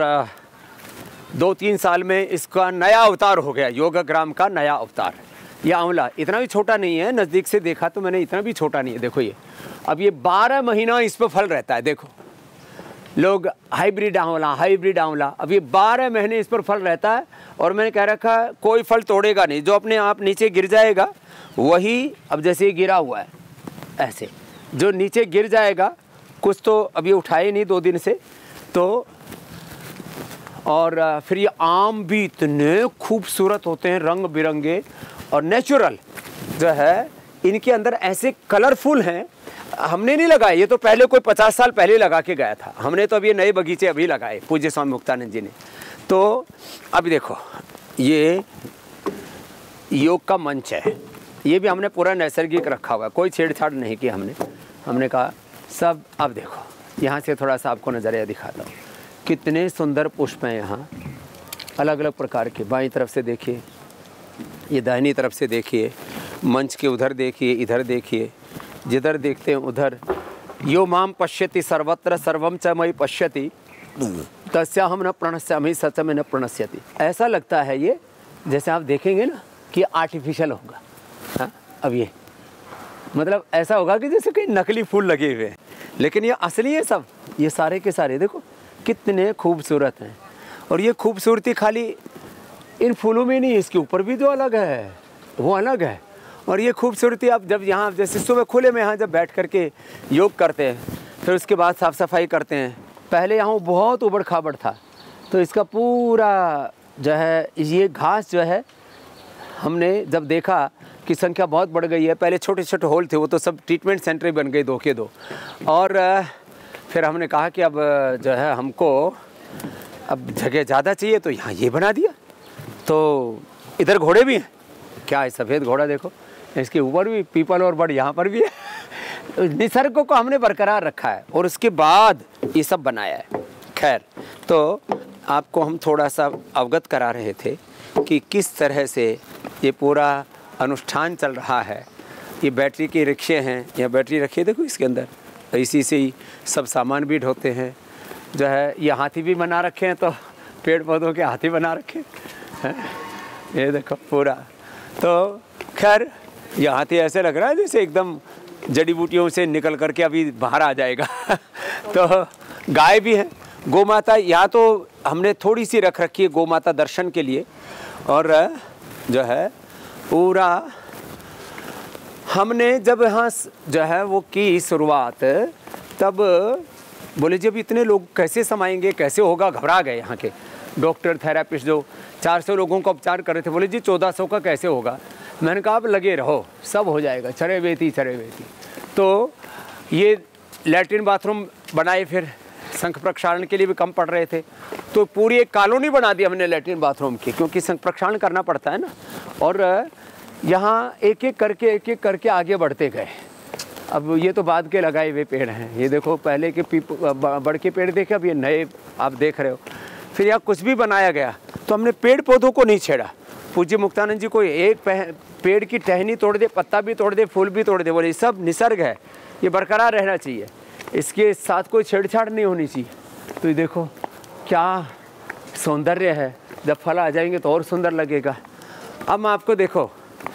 2-3 साल में इसका नया अवतार हो गया, योगग्राम का नया अवतार। ये आंवला इतना भी छोटा नहीं है, नज़दीक से देखा तो मैंने, इतना भी छोटा नहीं है। देखो ये अब ये 12 महीना इस पर फल रहता है। देखो लोग हाइब्रिड आंवला, अब ये 12 महीने इस पर फल रहता है। और मैंने कह रखा कोई फल तोड़ेगा नहीं, जो अपने आप नीचे गिर जाएगा वही, अब जैसे ये गिरा हुआ है ऐसे जो नीचे गिर जाएगा, कुछ तो अभी उठाए नहीं 2 दिन से तो। और फिर ये आम भी इतने खूबसूरत होते हैं, रंग बिरंगे और नेचुरल जो है। इनके अंदर ऐसे कलरफुल हैं, हमने नहीं लगाए, ये तो पहले कोई 50 साल पहले लगा के गया था। हमने तो अब ये नए बगीचे अभी लगाए पूज्य स्वामी मुक्तानंद जी ने। तो अभी देखो ये योग का मंच है, ये भी हमने पूरा नैसर्गिक रखा हुआ है, कोई छेड़छाड़ नहीं की हमने कहा सब। अब देखो यहाँ से थोड़ा सा आपको नज़रिया दिखाता हूँ, कितने सुंदर पुष्प हैं यहाँ अलग अलग प्रकार के। बाईं तरफ से देखिए, ये दाहिनी तरफ से देखिए, मंच के उधर देखिए, इधर देखिए, जिधर देखते हैं उधर। यो माम पश्यति सर्वत्र सर्वम च मयि पश्यति तस्याहम न प्रणश्यामि सच में न प्रणश्यति। ऐसा लगता है ये जैसे आप देखेंगे ना कि आर्टिफिशियल होगा। हाँ अब ये मतलब ऐसा होगा कि जैसे कहीं नकली फूल लगे हुए हैं, लेकिन ये असली है सब। ये सारे के सारे देखो कितने खूबसूरत हैं। और ये खूबसूरती खाली इन फूलों में नहीं, इसके ऊपर भी जो अलग है वो अलग है। और ये खूबसूरती आप जब यहाँ जैसे सुबह खुले में यहाँ जब बैठ करके योग करते हैं, फिर उसके बाद साफ़ सफाई करते हैं। पहले यहाँ बहुत उबड़ खाबड़ था, तो इसका पूरा जो है ये घास जो है, हमने जब देखा कि संख्या बहुत बढ़ गई है, पहले छोटे छोटे होल थे वो तो सब ट्रीटमेंट सेंटर बन गए 2 के 2। और फिर हमने कहा कि अब जो है हमको अब जगह ज़्यादा चाहिए, तो यहाँ ये बना दिया। तो इधर घोड़े भी हैं, क्या है सफ़ेद घोड़ा देखो, इसके ऊपर भी पीपल और बड़ यहाँ पर भी है। निसर्ग को हमने बरकरार रखा है और उसके बाद ये सब बनाया है। खैर, तो आपको हम थोड़ा सा अवगत करा रहे थे कि किस तरह से ये पूरा अनुष्ठान चल रहा है। ये बैटरी के रिक्शे हैं, या बैटरी रखी है देखो इसके अंदर, इसी से ही सब सामान भी ढोते हैं। जो है ये हाथी भी बना रखे हैं, तो पेड़ पौधों के हाथी बना रखे हैं, ये देखो पूरा। तो खैर ये हाथी ऐसे लग रहा है जैसे एकदम जड़ी बूटियों से निकल करके अभी बाहर आ जाएगा। तो गाय भी है, गौ माता यहाँ तो हमने थोड़ी सी रख रखी है गौ माता दर्शन के लिए। और जो है पूरा हमने जब यहाँ जो है वो की शुरुआत, तब बोले जब इतने लोग कैसे समाएंगे, कैसे होगा, घबरा गए यहाँ के डॉक्टर थेरापिस्ट जो 400 लोगों को उपचार कर रहे थे। बोले जी 1400 का कैसे होगा। मैंने कहा आप लगे रहो, सब हो जाएगा, चरे बेती। तो ये लैट्रिन बाथरूम बनाए, फिर शंख प्रक्षालन के लिए भी कम पड़ रहे थे, तो पूरी एक कॉलोनी बना दी हमने लैट्रिन बाथरूम की, क्योंकि शंख प्रक्षालन करना पड़ता है ना। और यहाँ एक एक करके आगे बढ़ते गए। अब ये तो बाद के लगाए हुए पेड़ हैं, ये देखो पहले के बड़ के पेड़ देखे, अब ये नए आप देख रहे हो। फिर यहाँ कुछ भी बनाया गया तो हमने पेड़ पौधों को नहीं छेड़ा। पूज्य मुक्तानंद जी को एक पेड़ की टहनी तोड़ दे, पत्ता भी तोड़ दे, फूल भी तोड़ दे, बोले सब निसर्ग है, ये बरकरार रहना चाहिए, इसके साथ कोई छेड़छाड़ नहीं होनी चाहिए। तो ये देखो क्या सौंदर्य है, जब फल आ जाएंगे तो और सुंदर लगेगा। अब मैं आपको देखो,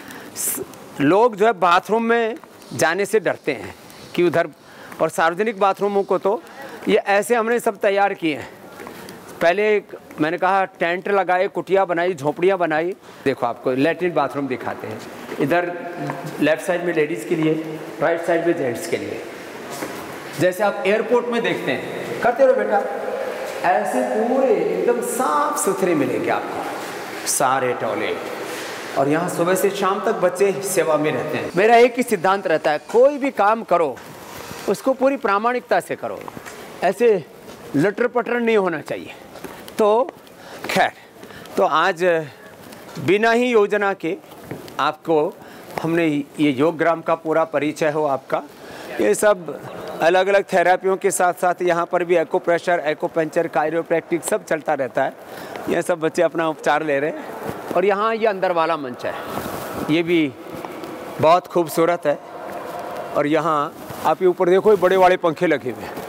लोग जो है बाथरूम में जाने से डरते हैं कि उधर, और सार्वजनिक बाथरूमों को तो ये ऐसे हमने सब तैयार किए हैं। पहले मैंने कहा टेंट लगाए, कुटिया बनाई, झोपड़ियाँ बनाई। देखो आपको लैट्रिन बाथरूम दिखाते हैं, इधर लेफ्ट साइड में लेडीज़ के लिए, राइट साइड में जेंट्स के लिए। जैसे आप एयरपोर्ट में देखते हैं, करते रहो बेटा, ऐसे पूरे एकदम साफ सुथरे मिलेंगे आपको सारे टॉयलेट। और यहाँ सुबह से शाम तक बच्चे सेवा में रहते हैं। मेरा एक ही सिद्धांत रहता है, कोई भी काम करो उसको पूरी प्रामाणिकता से करो, ऐसे लटर पटर नहीं होना चाहिए। तो खैर, तो आज बिना ही योजना के आपको हमने ये योग ग्राम का पूरा परिचय हो आपका। ये सब अलग अलग थेरापियों के साथ साथ यहाँ पर भी एक्यूप्रेशर, एक्यूपंक्चर, कायरोप्रैक्टिक सब चलता रहता है। ये सब बच्चे अपना उपचार ले रहे हैं। और यहाँ ये अंदर वाला मंच है, ये भी बहुत खूबसूरत है। और यहाँ आप ये ऊपर देखो, ये बड़े वाले पंखे लगे हुए हैं,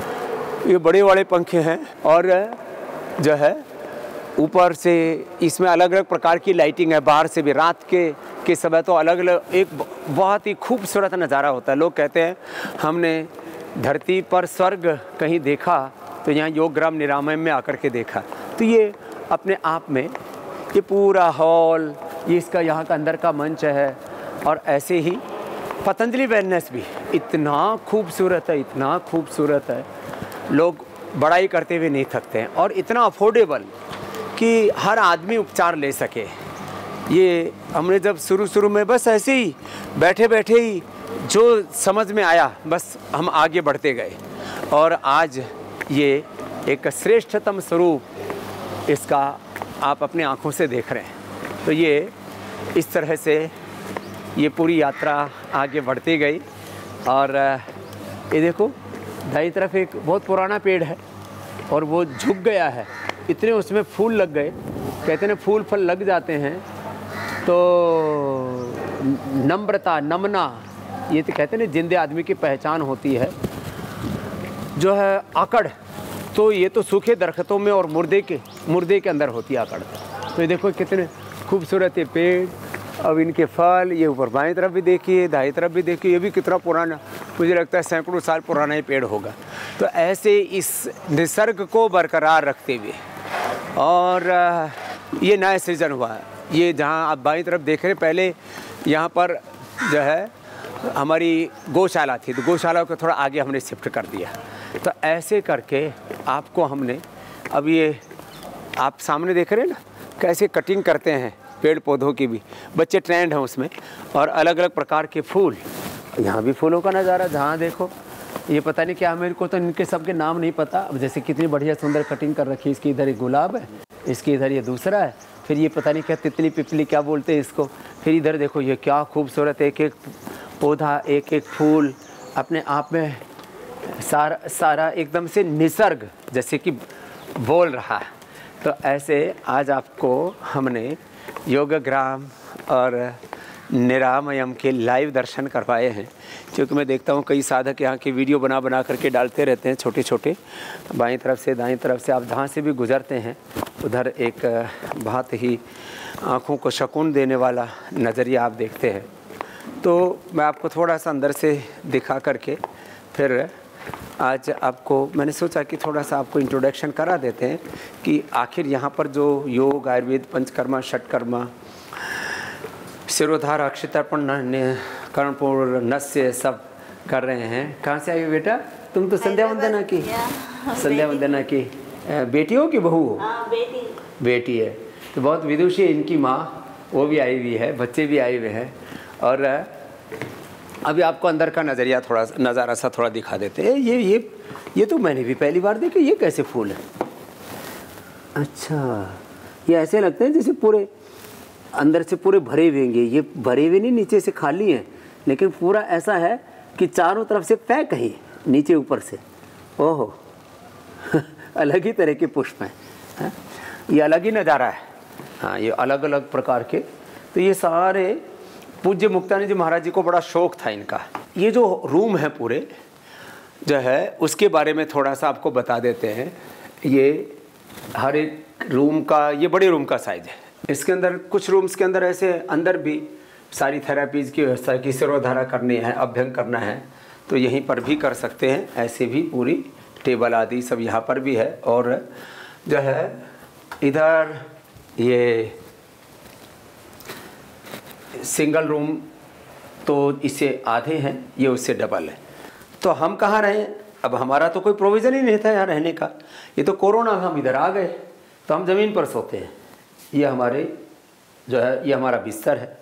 ये बड़े वाले पंखे हैं। और जो है ऊपर से इसमें अलग अलग प्रकार की लाइटिंग है, बाहर से भी। रात के समय तो अलग अलग एक बहुत ही खूबसूरत नज़ारा होता है। लोग कहते हैं हमने धरती पर स्वर्ग कहीं देखा तो यहाँ योग ग्राम निरामयम में आकर के देखा। तो ये अपने आप में ये पूरा हॉल, ये इसका यहाँ का अंदर का मंच है। और ऐसे ही पतंजलि वेलनेस भी इतना खूबसूरत है, इतना खूबसूरत है, लोग बड़ाई करते हुए नहीं थकते हैं। और इतना अफोर्डेबल कि हर आदमी उपचार ले सके। ये हमने जब शुरू में बस ऐसे ही बैठे बैठे ही जो समझ में आया बस हम आगे बढ़ते गए। और आज ये एक श्रेष्ठतम स्वरूप इसका आप अपने आँखों से देख रहे हैं। तो ये इस तरह से ये पूरी यात्रा आगे बढ़ती गई। और ये देखो दाईं तरफ एक बहुत पुराना पेड़ है और वो झुक गया है, इतने उसमें फूल लग गए। कहते हैं फूल फल लग जाते हैं तो नम्रता, नमना, ये तो कहते हैं ना जिंदे आदमी की पहचान होती है। जो है आकड़, तो ये तो सूखे दरख्तों में और मुर्दे के अंदर होती है आकड़। तो ये देखो कितने खूबसूरत ये पेड़, अब इनके फल। ये ऊपर बाएं तरफ भी देखिए, दाएं तरफ भी देखिए, ये भी कितना पुराना, मुझे लगता है सैकड़ों साल पुराना ये पेड़ होगा। तो ऐसे इस निसर्ग को बरकरार रखते हुए और ये नया सृजन हुआ है। ये जहाँ आप बाईं तरफ देख रहे हैं, पहले यहाँ पर जो है हमारी गौशाला थी, तो गौशाला को थोड़ा आगे हमने शिफ्ट कर दिया। तो ऐसे करके आपको हमने, अब ये आप सामने देख रहे हैं ना कैसे कटिंग करते हैं पेड़ पौधों की भी, बच्चे ट्रेंड हैं उसमें। और अलग अलग प्रकार के फूल, यहाँ भी फूलों का नज़ारा, जहाँ देखो ये पता नहीं क्या, मेरे को तो इनके सबके नाम नहीं पता। अब जैसे कितनी बढ़िया सुंदर कटिंग कर रखी है, इसकी इधर एक गुलाब है, इसके इधर ये दूसरा है, फिर ये पता नहीं क्या तितली पिपली क्या बोलते हैं इसको, फिर इधर देखो ये क्या खूबसूरत एक एक पौधा, एक एक फूल, अपने आप में सारा एकदम से निसर्ग जैसे कि बोल रहा है। तो ऐसे आज आपको हमने योगग्राम और निरामयम के लाइव दर्शन करवाए हैं, क्योंकि मैं देखता हूँ कई साधक यहाँ की वीडियो बना करके डालते रहते हैं छोटे छोटे, बाईं तरफ से दाईं तरफ से। आप जहाँ से भी गुजरते हैं उधर एक बहुत ही आँखों को सुकून देने वाला नज़रिया आप देखते हैं। तो मैं आपको थोड़ा सा अंदर से दिखा करके फिर आज आपको मैंने सोचा कि थोड़ा सा आपको इंट्रोडक्शन करा देते हैं कि आखिर यहाँ पर जो योग, आयुर्वेद, पंचकर्मा, षटकर्मा, सिरोधारा, अक्षतर्पण, कर्णपूर, नस्य सब कर रहे हैं। कहाँ से आई बेटा? तुम तो संध्या वंदना की, संध्या वंदना की बेटी हो कि बहू हो? बेटी है। तो बहुत विदुषी इनकी माँ, वो भी आई हुई है, बच्चे भी आए हुए हैं। और अभी आपको अंदर का नज़रिया थोड़ा नज़ारा सा थोड़ा दिखा देते हैं। ये तो मैंने भी पहली बार देखे। ये कैसे फूल है? अच्छा, ये ऐसे लगते हैं जैसे पूरे अंदर से पूरे भरे हुए हैं। ये भरे हुए नहीं, नीचे से खाली हैं, लेकिन पूरा ऐसा है कि चारों तरफ से पैक है नीचे ऊपर से। ओहो अलग ही तरह के पुष्प हैं। ये अलग ही नज़ारा है। हाँ, ये अलग अलग प्रकार के। तो ये सारे पूज्य मुक्तानंद जी महाराज जी को बड़ा शौक था इनका। ये जो रूम है पूरे जो है उसके बारे में थोड़ा सा आपको बता देते हैं। ये हर एक रूम का, ये बड़े रूम का साइज है। इसके अंदर कुछ रूम्स के अंदर ऐसे अंदर भी सारी थेरेपीज़ की व्यवस्था की, सिरोधारा करनी है, अभ्यंग करना है तो यहीं पर भी कर सकते हैं। ऐसे भी पूरी टेबल आदि सब यहाँ पर भी है। और जो है इधर ये सिंगल रूम तो इससे आधे हैं, ये उससे डबल है। तो हम कहाँ रहे? अब हमारा तो कोई प्रोविज़न ही नहीं था यहाँ रहने का। ये तो कोरोना में हम इधर आ गए तो हम ज़मीन पर सोते हैं। ये हमारे जो है ये हमारा बिस्तर है।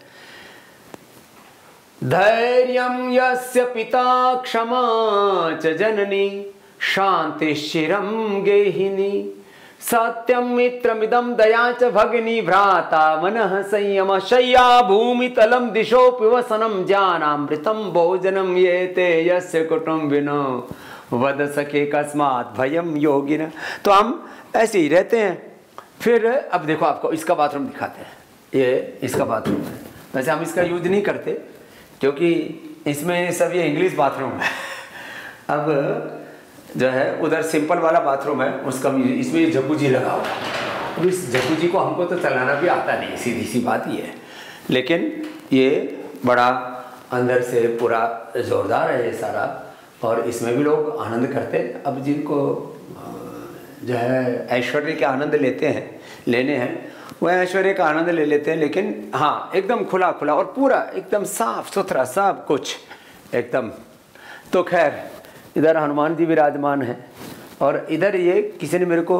धैर्यं यस्य पिता क्षमा च जननी शांतिश्चिरं गेहिनी सत्यं मित्रमिदं दया च भगिनी भ्राता मनः संयम शय्या भूमितलं दिशोऽपि वसनं ज्ञानामृतं भोजनं ये ते यस्य कुटुम्बिनो वद सके कस्मात् भयं योगिन। तो हम ऐसे ही रहते हैं। फिर अब देखो आपको इसका बाथरूम दिखाते हैं। ये इसका बाथरूम है। वैसे हम इसका यूज नहीं करते क्योंकि इसमें सब ये इंग्लिश बाथरूम है। अब जो है उधर सिंपल वाला बाथरूम है, उसका इसमें जकूजी लगा हुआ है। अब इस जकूजी को हमको तो चलाना भी आता नहीं, सीधी सी बात ये है। लेकिन ये बड़ा अंदर से पूरा ज़ोरदार है ये सारा, और इसमें भी लोग आनंद करते हैं। अब जिनको जो है ऐश्वर्य के आनंद लेने हैं वह ऐश्वर्य का आनंद ले लेते हैं। लेकिन हाँ, एकदम खुला खुला और पूरा एकदम साफ सुथरा सब कुछ एकदम। तो खैर इधर हनुमान जी विराजमान हैं। और इधर ये किसी ने मेरे को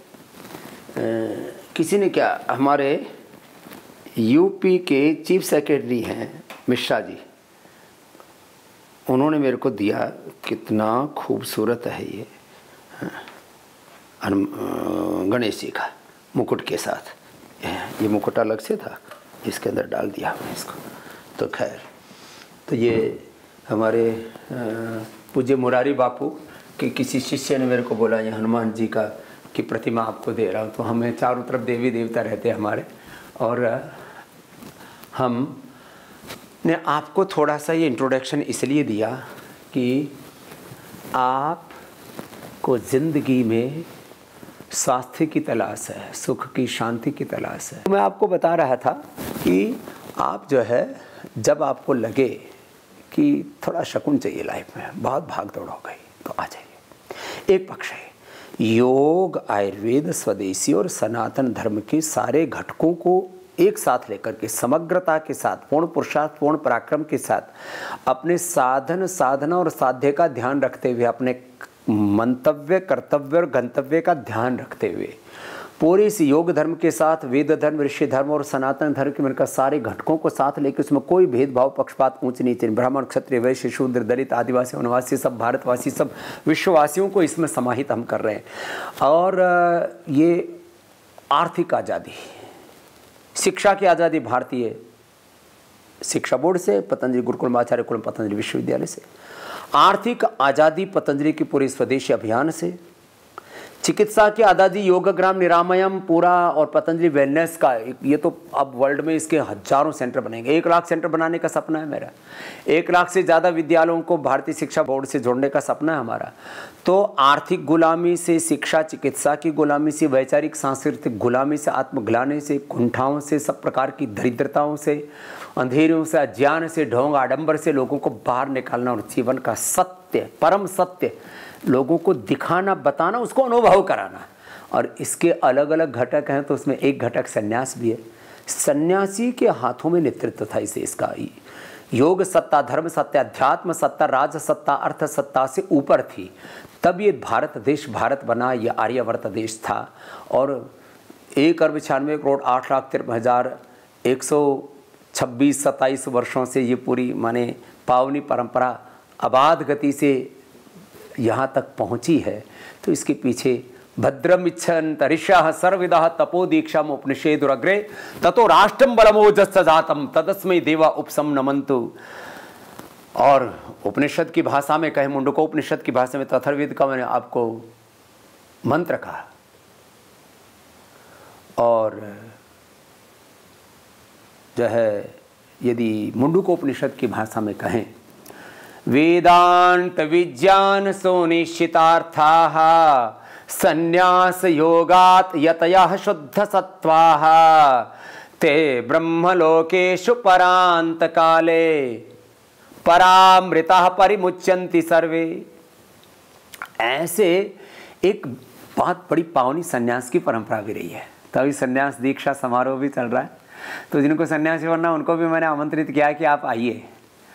किसी ने क्या, हमारे यूपी के चीफ सेक्रेटरी हैं मिश्रा जी, उन्होंने मेरे को दिया। कितना खूबसूरत है ये गणेश जी का मुकुट के साथ। ये मुकुट अलग से था, इसके अंदर डाल दिया हमने इसको। तो खैर, तो ये हमारे पूज्य मुरारी बापू के किसी शिष्य ने मेरे को बोला ये हनुमान जी का की प्रतिमा आपको दे रहा हूँ। तो हमें चारों तरफ देवी देवता रहते हैं हमारे, और हम ने आपको थोड़ा सा ये इंट्रोडक्शन इसलिए दिया कि आपको ज़िंदगी में स्वास्थ्य की तलाश है, सुख की, शांति की तलाश है। मैं आपको बता रहा था कि आप जो है जब आपको लगे कि थोड़ा सुकून चाहिए लाइफ में, बहुत भाग दौड़ हो गई, तो आ जाइए। एक पक्ष है योग, आयुर्वेद, स्वदेशी और सनातन धर्म के सारे घटकों को एक साथ लेकर के समग्रता के साथ, पूर्ण पुरुषार्थ, पूर्ण पराक्रम के साथ अपने साधन, साधना और साध्य का ध्यान रखते हुए, अपने मंतव्य, कर्तव्य और गंतव्य का ध्यान रखते हुए पूरे इस योग धर्म के साथ वेद धर्म, ऋषि धर्म और सनातन धर्म के मिलकर सारे घटकों को साथ लेकर उसमें कोई भेदभाव, पक्षपात, ऊंच नीच, ब्राह्मण, क्षत्रिय, वैश्य, शूद्र, दलित, आदिवासी, वनवासी, सब भारतवासी, सब विश्ववासियों को इसमें समाहित हम कर रहे हैं। और ये आर्थिक आज़ादी, शिक्षा की आज़ादी, भारतीय शिक्षा बोर्ड से, पतंजलि गुरुकुलम आचार्य कुलम पतंजलि विश्वविद्यालय से, आर्थिक आज़ादी पतंजलि के पूरे स्वदेशी अभियान से, चिकित्सा की आज़ादी योगग्राम निरामयम पूरा, और पतंजलि वेलनेस का, ये तो अब वर्ल्ड में इसके हजारों सेंटर बनेंगे। 1 लाख सेंटर बनाने का सपना है मेरा। 1 लाख से ज़्यादा विद्यालयों को भारतीय शिक्षा बोर्ड से जोड़ने का सपना है हमारा। तो आर्थिक गुलामी से, शिक्षा चिकित्सा की गुलामी से, वैचारिक सांस्कृतिक गुलामी से, आत्मग्लानि से, कुंठाओं से, सब प्रकार की दरिद्रताओं से, अंधेरों से, अज्ञान से, ढोंग आडंबर से लोगों को बाहर निकालना और जीवन का सत्य, परम सत्य लोगों को दिखाना, बताना, उसको अनुभव कराना। और इसके अलग अलग घटक हैं, तो उसमें एक घटक संन्यास भी है। सन्यासी के हाथों में नेतृत्व था इसे, इसका योग सत्ता, धर्म सत्ता, अध्यात्म सत्ता, राज सत्ता, अर्थ सत्ता से ऊपर थी। तब ये भारत देश भारत बना, ये आर्यवर्त देश था। और 1,98,68,126 वर्षों से ये पूरी माने पावनी परंपरा अबाध गति से यहाँ तक पहुँची है। तो इसके पीछे भद्रमिच्छन तरिष्यः सर्वविदः तपो दीक्षाम उपनिषेदुरग्रे ततो राष्ट्रम बलमोजस्स जातम तदस्मै देवा उपसम नमन्तु। और उपनिषद की भाषा में कहे, मुंडकोपनिषद की भाषा में, अथर्ववेद का मैंने आपको मंत्र कहा। और जो है यदि मुंडकोपनिषद की भाषा में कहें, वेदांत विज्ञान सुनिश्चितार्थाः संन्यास योगात यतयः शुद्ध सत्वाः ते ब्रह्मलोकेषु परांत काले परामृतः परिमुच्यन्ति सर्वे। ऐसे एक बहुत बड़ी पावनी संन्यास की परंपरा भी रही है। तभी संन्यास दीक्षा समारोह भी चल रहा है। तो जिनको सन्यासी बनना उनको भी मैंने आमंत्रित किया कि आप आइए,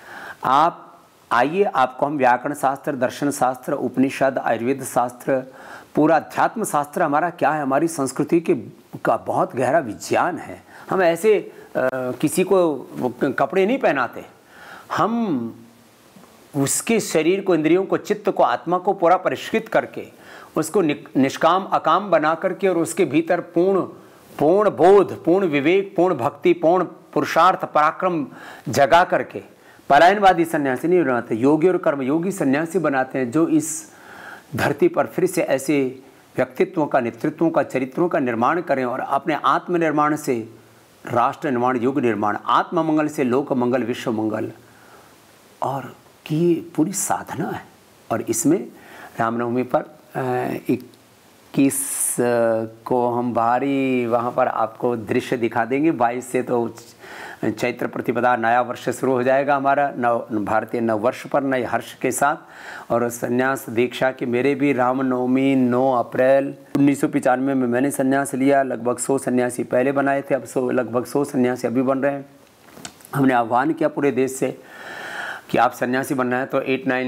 आपको हम व्याकरण शास्त्र, दर्शन शास्त्र, उपनिषद, आयुर्वेद शास्त्र, पूरा अध्यात्म शास्त्र हमारा क्या है, हमारी संस्कृति के का बहुत गहरा विज्ञान है। हम ऐसे किसी को कपड़े नहीं पहनाते, हम उसके शरीर को, इंद्रियों को, चित्त को, आत्मा को पूरा परिष्कृत करके उसको निष्काम अकाम बना करके और उसके भीतर पूर्ण बोध, पूर्ण विवेक, पूर्ण भक्ति, पूर्ण पुरुषार्थ, पराक्रम जगा करके पलायनवादी सन्यासी नहीं बनाते, योगी और कर्मयोगी सन्यासी बनाते हैं, जो इस धरती पर फिर से ऐसे व्यक्तित्वों का, नेतृत्वों का, चरित्रों का निर्माण करें और अपने आत्मनिर्माण से राष्ट्र निर्माण, युग निर्माण, आत्म मंगल से लोक मंगल, विश्व मंगल, और की पूरी साधना है। और इसमें रामनवमी पर 21 को हम बाहरी वहाँ पर आपको दृश्य दिखा देंगे। 22 से तो चैत्र प्रतिपदा नया वर्ष शुरू हो जाएगा हमारा भारतीय नव वर्ष पर, नए हर्ष के साथ। और संन्यास दीक्षा के मेरे भी रामनवमी 9 अप्रैल 1995 में मैंने संन्यास लिया। लगभग 100 सन्यासी पहले बनाए थे, अब लगभग 100 सन्यासी अभी बन रहे हैं। हमने आह्वान किया पूरे देश से कि आप सन्यासी बनना है तो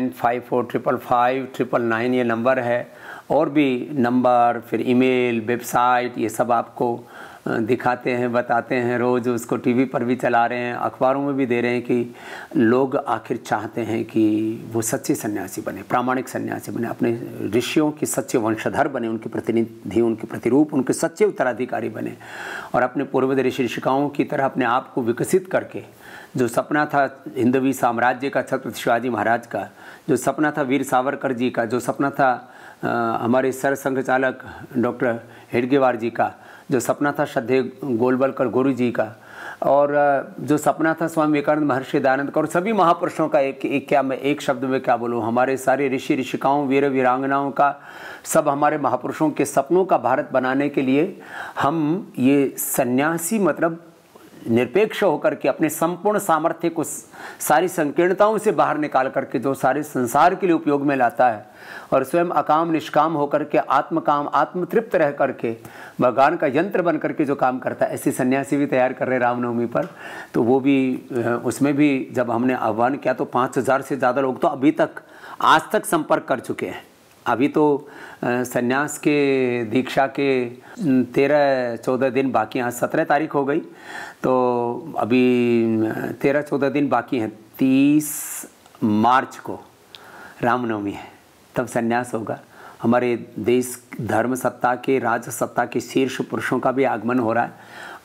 8954555999 ये नंबर है, और भी नंबर, फिर ईमेल, वेबसाइट, ये सब आपको दिखाते हैं, बताते हैं। रोज़ उसको टीवी पर भी चला रहे हैं, अखबारों में भी दे रहे हैं कि लोग आखिर चाहते हैं कि वो सच्चे सन्यासी बने, प्रामाणिक सन्यासी बने, अपने ऋषियों के सच्चे वंशधर बने, उनके प्रतिनिधि, उनके प्रतिरूप, उनके सच्चे उत्तराधिकारी बने, और अपने पूर्वज ऋषि ऋषिकाओं की तरह अपने आप को विकसित करके, जो सपना था हिंदवी साम्राज्य का, छत्रपति शिवाजी महाराज का, जो सपना था वीर सावरकर जी का, जो सपना था हमारे सरसंघ चालक डॉक्टर हेडगेवार जी का, जो सपना था श्रद्धेय गोलवलकर गुरु जी का, और जो सपना था स्वामी विवेकानंद, महर्षि दयानंद का, और सभी महापुरुषों का, एक शब्द में क्या बोलूँ, हमारे सारे ऋषि ऋषिकाओं, वीर वीरांगनाओं का, सब हमारे महापुरुषों के सपनों का भारत बनाने के लिए हम ये सन्यासी मतलब निरपेक्ष होकर के अपने संपूर्ण सामर्थ्य को सारी संकीर्णताओं से बाहर निकाल करके जो सारे संसार के लिए उपयोग में लाता है, और स्वयं अकाम निष्काम होकर के आत्मकाम, आत्मतृप्त रह करके भगवान का यंत्र बन करके जो काम करता है, ऐसे सन्यासी भी तैयार कर रहे हैं रामनवमी पर। तो वो भी, उसमें भी जब हमने आह्वान किया तो 5000 से ज़्यादा लोग तो अभी तक आज तक संपर्क कर चुके हैं। अभी तो सन्यास के दीक्षा के 13-14 दिन बाकी हैं। आज 17 तारीख हो गई, तो अभी 13-14 दिन बाकी हैं। 30 मार्च को रामनवमी है, तब सन्यास होगा। हमारे देश धर्म सत्ता के, राज सत्ता के शीर्ष पुरुषों का भी आगमन हो रहा है,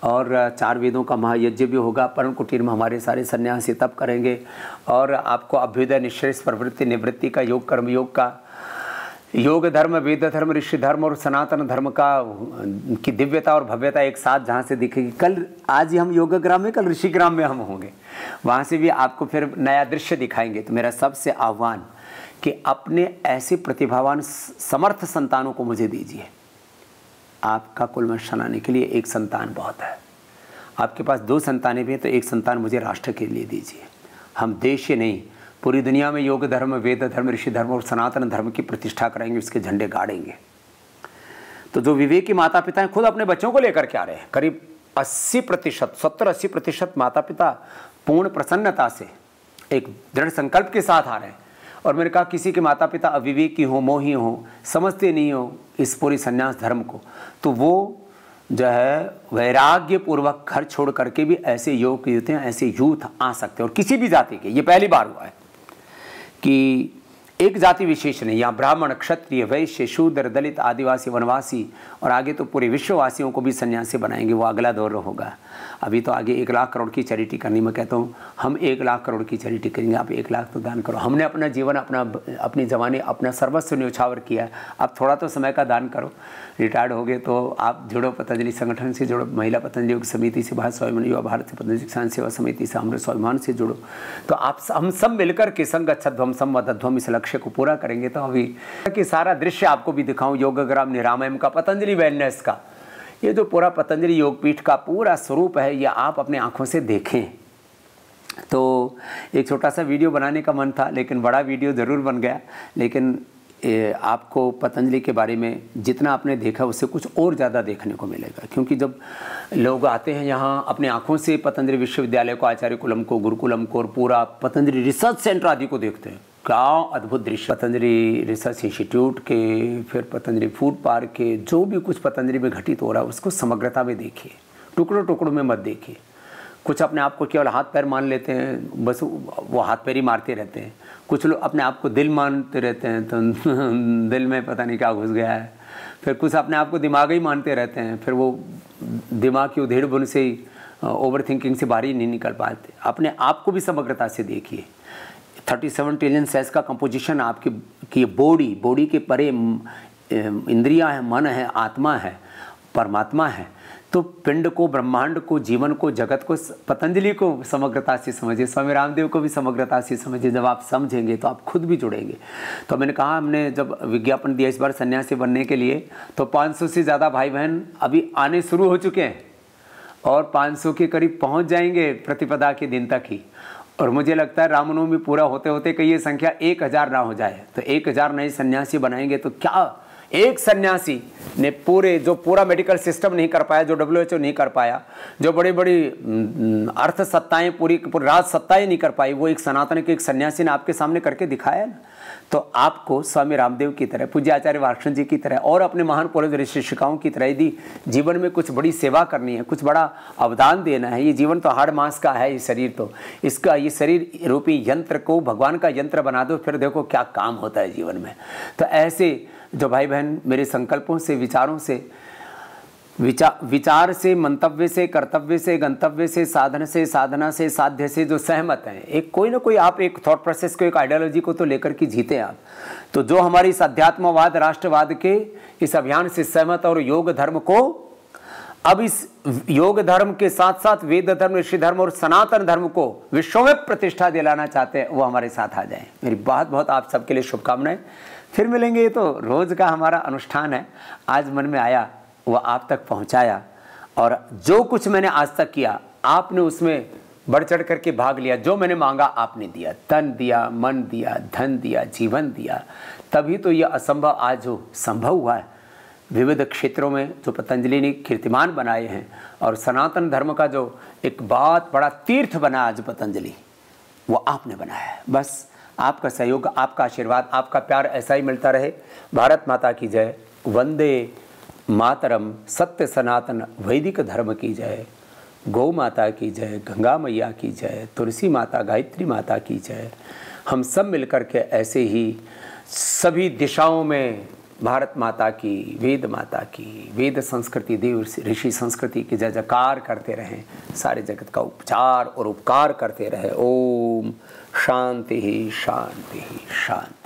और 4 वेदों का महायज्ञ भी होगा। परम कुटीर में हमारे सारे सन्यासी तप करेंगे और आपको अभ्युदय निःश्रेयस प्रवृत्ति निवृत्ति का योग, कर्म योग का, योग धर्म, वेद धर्म, ऋषि धर्म और सनातन धर्म का की दिव्यता और भव्यता एक साथ जहाँ से दिखेगी। कल आज ही हम योगग्राम में, कल ऋषिग्राम में हम होंगे, वहाँ से भी आपको फिर नया दृश्य दिखाएंगे। तो मेरा सबसे आह्वान कि अपने ऐसे प्रतिभावान समर्थ संतानों को मुझे दीजिए। आपका कुलवंश चलाने के लिए एक संतान बहुत है। आपके पास 2 संतानें भी हैं तो एक संतान मुझे राष्ट्र के लिए दीजिए। हम देश ही नहीं, पूरी दुनिया में योग धर्म, वेद धर्म, ऋषि धर्म और सनातन धर्म की प्रतिष्ठा कराएंगे, उसके झंडे गाड़ेंगे। तो जो विवेकी माता पिता हैं खुद अपने बच्चों को लेकर के आ रहे हैं। करीब 80%, 70-80% माता पिता पूर्ण प्रसन्नता से एक दृढ़ संकल्प के साथ आ रहे हैं। और मैंने कहा किसी के माता पिता अविवेकी हो, मोही हो, समझते नहीं हो इस पूरी संन्यास धर्म को, तो वो जो है वैराग्य पूर्वक घर छोड़ करके भी ऐसे योग यूथ हैं, ऐसे यूथ आ सकते हैं। और किसी भी जाति के, ये पहली बार हुआ है कि एक जाति विशेष नहीं, यहाँ ब्राह्मण, क्षत्रिय, वैश्य, शूद्र, दलित, आदिवासी, वनवासी और आगे तो पूरे विश्ववासियों को भी सन्यासी बनाएंगे। वो अगला दौर होगा। अभी तो आगे 1 लाख करोड़ की चैरिटी करनी। मैं कहता हूँ हम 1 लाख करोड़ की चैरिटी करेंगे, आप 1 लाख तो दान करो। हमने अपना जीवन, अपनी जवानी, अपना सर्वस्व न्यौछावर किया, आप थोड़ा तो समय का दान करो। रिटायर्ड हो गए तो आप जुड़ो, पतंजलि संगठन से जुड़ो, महिला पतंजलि योग समिति से, भारत स्वाभिमान युवा भारत से, पतंजलि किसान सेवा समिति से, अमृत स्वाभिमान से जुड़ो। तो आप हम सब मिलकर के संगच्छध्वम संवदध्वम इस लक्ष्य को पूरा करेंगे। तो अभी कि सारा दृश्य आपको भी दिखाऊं योगग्राम निरामयम का, पतंजलि वेलनेस का, ये जो पूरा पतंजलि योगपीठ का पूरा स्वरूप है, ये आप अपने आंखों से देखें। तो एक छोटा सा वीडियो बनाने का मन था, लेकिन बड़ा वीडियो ज़रूर बन गया। लेकिन आपको पतंजलि के बारे में जितना आपने देखा उससे कुछ और ज़्यादा देखने को मिलेगा। क्योंकि जब लोग आते हैं यहाँ अपने आंखों से पतंजलि विश्वविद्यालय को, आचार्य कुलम को, गुरुकुलम को और पूरा पतंजलि रिसर्च सेंटर आदि को देखते हैं, क्या अद्भुत दृश्य। पतंजलि रिसर्च इंस्टीट्यूट के, फिर पतंजलि फूड पार्क के, जो भी कुछ पतंजलि में घटित हो रहा है उसको समग्रता में देखिए, टुकड़ों टुकड़ों में मत देखिए। कुछ अपने आप को केवल हाथ पैर मान लेते हैं, बस वो हाथ पैर ही मारते रहते हैं। कुछ लोग अपने आप को दिल मानते रहते हैं, तो दिल में पता नहीं क्या घुस गया है। फिर कुछ अपने आप को दिमाग ही मानते रहते हैं, फिर वो दिमाग की उधेड़ बुन से ही, ओवर थिंकिंग से बाहर ही नहीं निकल पाते। अपने आप को भी समग्रता से देखिए। 37 ट्रिलियन सेल्स का कंपोजिशन आपकी की बॉडी के परे इंद्रियां हैं, मन है, आत्मा है, परमात्मा है। तो पिंड को, ब्रह्मांड को, जीवन को, जगत को, पतंजलि को समग्रता से समझिए, स्वामी रामदेव को भी समग्रता से समझिए। जब आप समझेंगे तो आप खुद भी जुड़ेंगे। तो मैंने कहा, हमने जब विज्ञापन दिया इस बार सन्यासी बनने के लिए, तो 500 से ज़्यादा भाई बहन अभी आने शुरू हो चुके हैं और 500 के करीब पहुंच जाएंगे प्रतिपदा के दिन तक ही। और मुझे लगता है रामनवमी पूरा होते होते कहीं ये संख्या 1000 ना हो जाए। तो 1000 नए सन्यासी बनाएंगे तो क्या एक सन्यासी ने पूरा मेडिकल सिस्टम नहीं कर पाया, जो WHO नहीं कर पाया, जो बड़ी बड़ी अर्थ सत्ताएं, पूरी राज सत्ताएं नहीं कर पाई, वो एक सनातन के एक सन्यासी ने आपके सामने करके दिखाया ना। तो आपको स्वामी रामदेव की तरह, पूज्य आचार्य वार्षण जी की तरह और अपने महान पूर्व शिक्षिकाओं की तरह यदि जीवन में कुछ बड़ी सेवा करनी है, कुछ बड़ा अवदान देना है, ये जीवन तो हाड़ मांस का है, ये शरीर तो इसका, ये शरीर रूपी यंत्र को भगवान का यंत्र बना दो, फिर देखो क्या काम होता है जीवन में। तो ऐसे जो भाई बहन मेरे संकल्पों से, विचारों से, विचार से, मंतव्य से, कर्तव्य से, गंतव्य से, साधन से, साधना से, साध्य से जो सहमत हैं, एक कोई ना कोई आप एक थॉट प्रोसेस को, एक आइडियोलॉजी को तो लेकर के जीते आप। तो जो हमारी इस अध्यात्मवाद, राष्ट्रवाद के इस अभियान से सहमत और योग धर्म को, अब इस योग धर्म के साथ साथ वेद धर्म, ऋषि धर्म और सनातन धर्म को विश्व में प्रतिष्ठा दिलाना चाहते हैं, वो हमारे साथ आ जाएं। मेरी बहुत बहुत आप सबके लिए शुभकामनाएं। फिर मिलेंगे। ये तो रोज का हमारा अनुष्ठान है। आज मन में आया वो आप तक पहुंचाया, और जो कुछ मैंने आज तक किया आपने उसमें बढ़ चढ़ करके भाग लिया। जो मैंने मांगा आपने दिया, तन दिया, मन दिया, धन दिया, जीवन दिया। तभी तो यह असंभव आज हो संभव हुआ है। विविध क्षेत्रों में जो पतंजलि ने कीर्तिमान बनाए हैं, और सनातन धर्म का जो एक बहुत बड़ा तीर्थ बना आज पतंजलि, वो आपने बनाया है। बस आपका सहयोग, आपका आशीर्वाद, आपका प्यार ऐसा ही मिलता रहे। भारत माता की जय। वंदे मातरम। सत्य सनातन वैदिक धर्म की जय। गौ माता की जय। गंगा मैया की जय। तुलसी माता, गायत्री माता की जय। हम सब मिलकर के ऐसे ही सभी दिशाओं में भारत माता की, वेद माता की, वेद संस्कृति, देव ऋषि संस्कृति की जय जयकार करते रहें, सारे जगत का उपचार और उपकार करते रहे। ओम शांति ही शांति ही शांति।